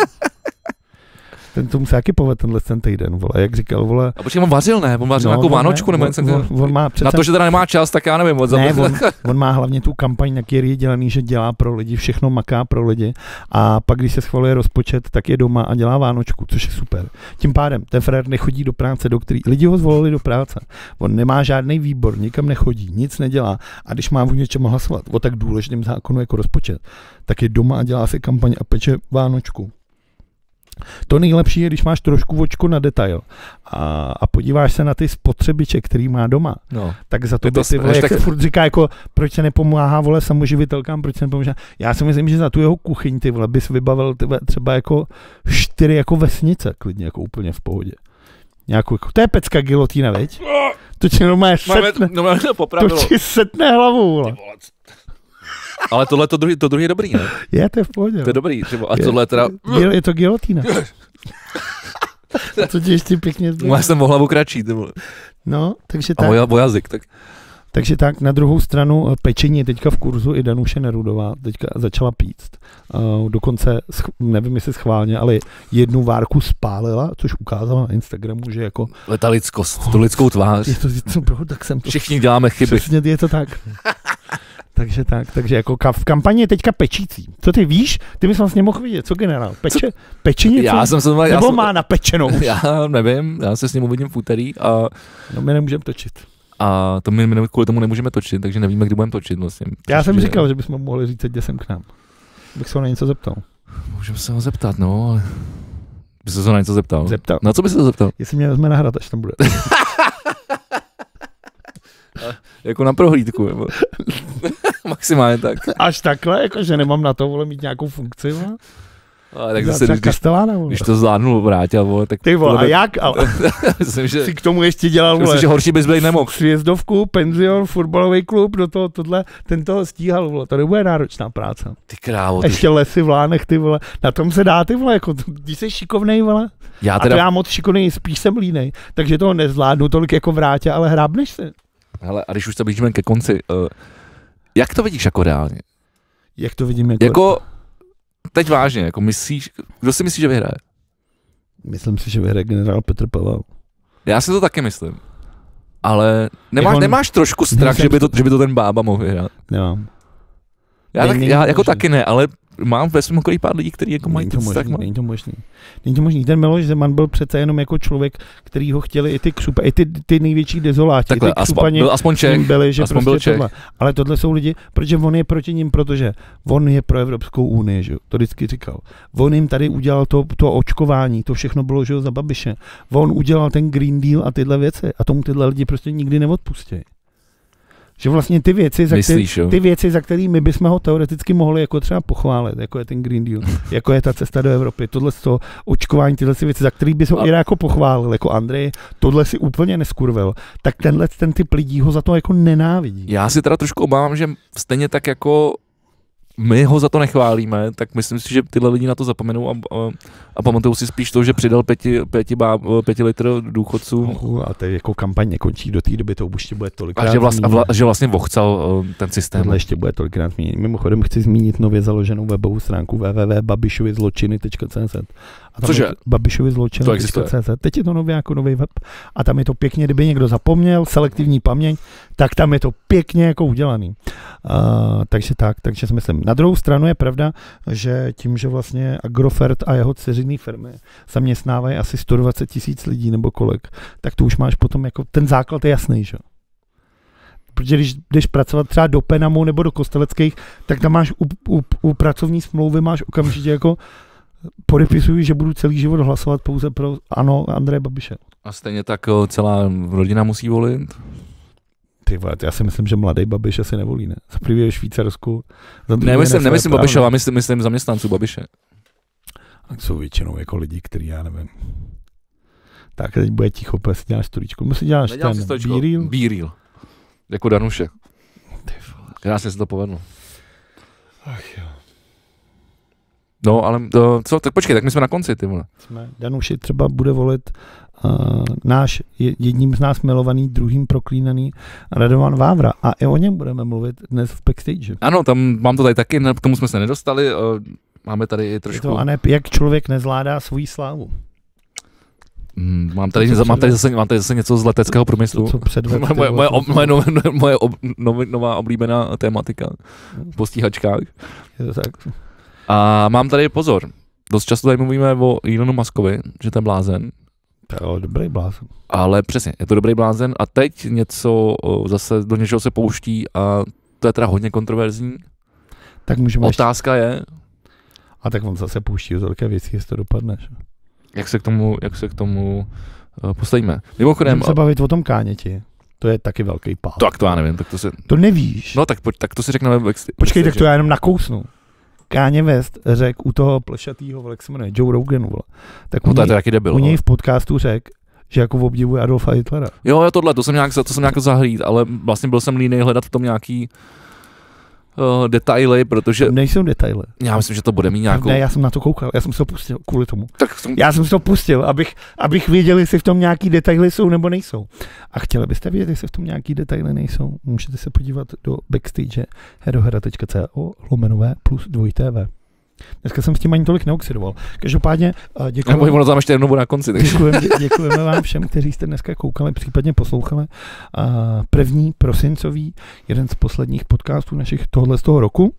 Ten to musí taky povedl tenhle ten týden, vole, jak říkal, vole. A počkej, on vařil, ne? On vařil No, nějakou on vánočku, ne, nebo on, něco. on, on má přece... Na to, že teda nemá čas, tak já nevím. Moc Ne, on, on má hlavně tu kampaň, na který je dělaný, že dělá pro lidi, všechno maká pro lidi a pak, když se schvaluje rozpočet, tak je doma a dělá vánočku, což je super. Tím pádem ten frér nechodí do práce, do který lidi ho zvolili do práce. On nemá žádný výbor, nikam nechodí, nic nedělá a když má v něčem hlasovat o tak důležitém zákonu jako rozpočet, tak je doma a dělá si kampaň a peče vánočku. To nejlepší je, když máš trošku očko na detail a, a podíváš se na ty spotřebiče, který má doma, no. tak za to, to by ty, vole, jak tak... se furt říká, jako, proč se nepomáhá, vole, samoživitelkám, proč se nepomáhá. Já si myslím, že za tu jeho kuchyň, ty vole, bys vybavil ty, třeba jako čtyři jako vesnice, klidně, jako úplně v pohodě. Nějakou, jako, to je pecka gilotína, veď? To ti normálně setne, no, to, to ti setne hlavu, vole. Ale tohle to druhý, to druhý je dobrý, ne? Je, to je v pohodě. To je dobrý, třeba. A tohle teda... Je, je to gilotína. To ti ještě pěkně zbyl. Já jsem o hlavu kratší, ty vole. No, takže tak. A o jazyk, tak. Takže tak, na druhou stranu pečení je teďka v kurzu, i Danuše Nerudová teďka začala píct. Uh, dokonce, nevím jestli schválně, ale jednu várku spálila, což ukázala na Instagramu, že jako... Ta lidskost, tu lidskou tvář. Je to, je to, bro, tak jsem to... Všichni děláme chyby. Přesně, je to tak. Takže tak, takže jako v kampani je teďka pečící. Co ty víš? Ty bys vlastně mohl vidět, co generál? Peče, peče něco? Já jsem se, Nebo já jsem, má napečenou? Já nevím, já se s ním uvidím v úterý a... No my nemůžeme točit. A to my, my kvůli tomu nemůžeme točit, takže nevíme, kdy budeme točit vlastně. Já jsem říkal, že bychom mohli říct, že jsem k nám. Bych se ho na něco zeptal. Můžeme se ho zeptat, no, ale... By se ho na něco zeptal? Zeptal. Na co by se to zeptal? Jestli mě vezme nahrát, až tam bude. Jako na prohlídku, nebo... Maximálně tak. Až takhle, jakože nemám na to, vole, mít nějakou funkci, vole. Ale tak zase, když, Kastelána, když to zvládnul vrátil, vole, tak... Ty vole, a jak? Ale myslím, že... si k tomu ještě dělal, vole. Myslím, že horší bys byl nemohl. Svězdovku, penzion, fotbalový klub, do toho tohle, ten toho stíhal, vole. To nebude náročná práce. Ty krávo. Ty... Ještě lesy v Lánech, ty vole. Na tom se dá, ty vole, jako, když jsi šikovnej, vole. Já teda... A to já moc šikovnej, spíš jsem línej. Takže toho nezvládnu tolik jako vrátě, ale hrábneš si. Hele, a když už se blížíme ke konci, uh, jak to vidíš jako reálně? Jak to vidím jako... Jako, teď vážně, jako myslíš, kdo si myslí, že vyhraje? Myslím si, že vyhraje generál Petr Pavel. Já si to taky myslím. Ale nemáš, on... nemáš trošku strach, že by, to, že by to ten bába mohl vyhrát? Nemám. Já, tak, já jako taky ne, ale mám ve svém okolí pár lidí, kteří jako mají není to vztah. možný, není to možný. Není to možný. Ten Miloš Zeman byl přece jenom jako člověk, který ho chtěli i ty křupa, i ty, ty největší dezoláti. Takhle, ty aspoň, byl aspoň Čech. Byli, že aspoň prostě byl Čech. tohle. Ale tohle jsou lidi, protože on je proti nim, protože on je pro Evropskou unii, že jo? To vždycky říkal. On jim tady udělal to, to očkování, to všechno bylo, že jo, za Babiše. On udělal ten Green Deal a tyhle věci a tomu tyhle lidi prostě nikdy neodpustí. Že vlastně ty věci, za Myslíš, který, ty věci, za které my bychom ho teoreticky mohli jako třeba pochválit, jako je ten Green Deal, jako je ta cesta do Evropy, tohle to očkování, tyhle si věci, za který by se ho i jako pochválil, jako Andrej, tohle si úplně neskurvil, tak tenhle ten typ lidí ho za to jako nenávidí. Já si teda trošku obávám, že stejně tak jako my ho za to nechválíme, tak myslím si, že tyhle lidi na to zapomenou a, a, a pamatují si spíš to, že přidal pěti, pěti, báb, pěti litr důchodců. No, a to jako kampaň nekončí do té doby, to už ještě bude tolikrát. A že, vlast, a vla, že vlastně vochcal ten systém. Tohle ještě bude tolikrát zmínit. Mimochodem chci zmínit nově založenou webovou stránku w w w tečka babišovizločiny tečka c z. Cože? babišovizločiny tečka c z. Teď je to nově jako nový web a tam je to pěkně, kdyby někdo zapomněl, selektivní paměť, tak tam je to pěkně jako udělaný. Uh, takže tak, takže si myslím. Na druhou stranu je pravda, že tím, že vlastně Agrofert a jeho dceřiné firmy zaměstnávají asi sto dvacet tisíc lidí nebo kolik, tak to už máš potom jako, ten základ je jasný, že? Protože když jdeš pracovat třeba do Penamu nebo do Kosteleckých, tak tam máš u, u, u pracovní smlouvy máš okamžitě jako podepisuji, že budu celý život hlasovat pouze pro ano Andreje Babiše. A stejně tak celá rodina musí volit? Ty vole, já si myslím, že mladý Babiš asi nevolí, ne? Za prvý je v Švýcarsku. Ne, myslím, nemyslím Babiše, ale myslím, myslím zaměstnanců Babiše. A jsou většinou jako lidi, který já nevím. Tak teď bude ticho, protože si děláš stolíčku. Musí děláš Nedělám ten B-reel. B-reel. Jako Danuše. Krásně se to povedlo. Ach jo. No, ale to, co, tak počkej, tak my jsme na konci, ty vole. Jsme, Danuši třeba bude volit uh, náš, jedním z nás milovaný, druhým proklínaný Radovan Vávra. A i o něm budeme mluvit dnes v backstage. Ano, tam mám to tady taky, k tomu jsme se nedostali. Uh, máme tady i trošku... Je to, a ne, jak člověk nezvládá svoji slávu. Mm, mám, tady, mám, tady zase, mám tady zase něco z leteckého průmyslu. Co předved, moje, moje, ob, moje, nové, moje ob, nové, nová oblíbená tématika po stíhačkách. Je to tak. A mám tady pozor. Dost často tady mluvíme o Elonu Muskovi, že to je blázen. To je dobrý blázen. Ale přesně, je to dobrý blázen a teď něco zase do něčeho se pouští a to je teda hodně kontroverzní. Tak můžeme Otázka ještě... je... A tak on zase pouští do velké věci, jestli to dopadne. Jak se k tomu, jak se k tomu uh, postavíme. Mimochodem... Můžeme se bavit o tom Káněti. To je taky velký pád. Tak to já nevím, tak to se... To nevíš. No tak, po, tak to si řekneme... Backstage. Počkej, tak to já jenom nakousnu. Káně West řekl u toho plešatýho, jak se jmenuje, Joe Roganu, tak no, to je to taky debil, u něj v podcastu řekl, že jako obdivuje Adolfa Hitlera. Jo, jo, tohle, to jsem nějak, to jsem nějak zahlíd, ale vlastně byl jsem línej hledat v tom nějaký uh, detaily, protože... To nejsou detaily. Já myslím, že to bude mít nějakou... Ne, já jsem na to koukal, já jsem se to pustil kvůli tomu. Tak tom... Já jsem se to pustil, abych, abych věděl, jestli v tom nějaký detaily jsou nebo nejsou. A chtěli byste vědět, jestli v tom nějaký detaily nejsou, můžete se podívat do backstage herohera tečka co lomenové plus dvoj té vé. Dneska jsem s tím ani tolik neoxidoval. Každopádně děkujeme. Ono tam ještě jednou na konci. Takže. Děkujeme, děkujeme vám všem, kteří jste dneska koukali, případně poslouchali. První prosincový, jeden z posledních podcastů našich tohle z toho roku.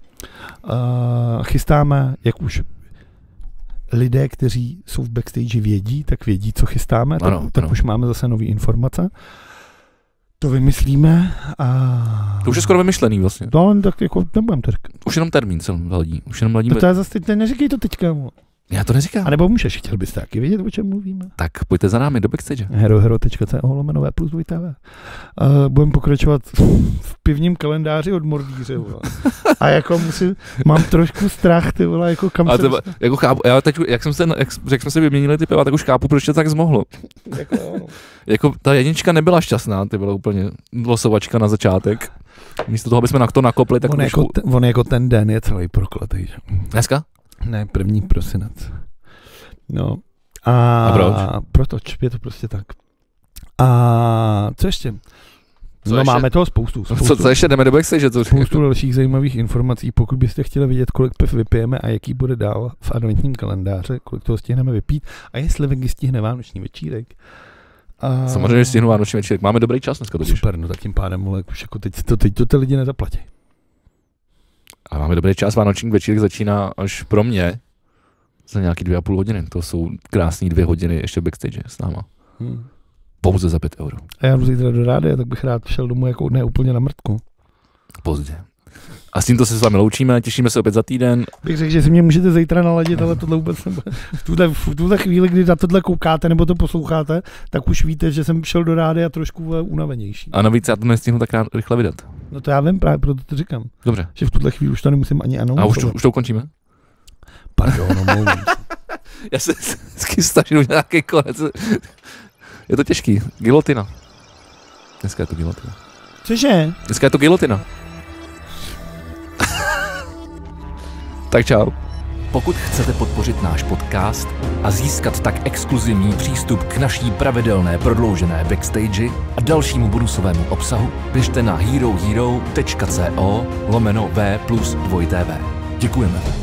Chystáme, jak už lidé, kteří jsou v backstage vědí, tak vědí, co chystáme, tak, ano, tak ano. už máme zase nový informace. To vymyslíme a... To už je skoro vymyšlený vlastně. No, ale tak jako nebudem to říkat. Už jenom termín se hladí. Už jenom hladíme. To je zase, teď neříkej to teďka. Já to neříkám. A nebo můžeš, chtěl byste taky vědět, o čem mluvíme? Tak pojďte za námi do backstage. herohero tečka co lomenové plus dvoj té vé. Uh, budeme pokračovat v pivním kalendáři od Mordvíře. A jako musím, mám trošku strach, ty vole, jako kam se... jsem... Jako chápu, já teď, jak jsem se, jak, jak jsme se vyměnili ty piva, tak už chápu, proč to tak zmohlo. jako, no. Jako ta jednička nebyla šťastná, ty byla úplně losovačka na začátek. Místo toho, aby jsme na to nakopli, tak... On, už... jako, ten, on jako ten den je celý prokletý. Dneska? Ne, první prosinec. No. A, a proč? Protoč, je to prostě tak. A co ještě? Co no ještě? máme toho spoustu. spoustu Co, co ještě jdeme do backstage? To spoustu dalších zajímavých informací. Pokud byste chtěli vědět, kolik piv vypijeme a jaký bude dál v adventním kalendáři, kolik toho stihneme vypít a jestli Vegy stihne vánoční večírek. A... Samozřejmě stihnu vánoční večírek. Máme dobrý čas dneska totiž. Super, no tak tím pádem, ale už jako teď to, teď to ty lidi nezaplatí. A máme dobrý čas, vánoční večírek začíná až pro mě za nějaký dvě a půl hodiny. To jsou krásný dvě hodiny ještě backstage s náma. Hmm. Pouze za pět euro. A já jdu zítra do rádia, tak bych rád šel domů jako ne úplně na mrtku. Pozdě. A s tímto se s vámi loučíme, těšíme se opět za týden. Bych řekl, že si mě můžete zítra naladit, ale tohle vůbec nebude. V tuhle, v tuhle chvíli, kdy na tohle koukáte nebo to posloucháte, tak už víte, že jsem šel do rádia trošku unavenější. A navíc já to nestihnu tak rychle vydat. No to já vím, právě proto to říkám. Dobře. Že v tuhle chvíli už to nemusím ani ano. A už to, už to ukončíme? Pardon, no Já se vždycky snažím nějaký konec. Je to těžký. Gilotina. Dneska je to gilotina. Cože? Dneska je to gilotina. Tak čau. Pokud chcete podpořit náš podcast a získat tak exkluzivní přístup k naší pravidelné prodloužené backstage a dalšímu bonusovému obsahu, běžte na herohero tečka co lomeno v plus dvojtv. Děkujeme.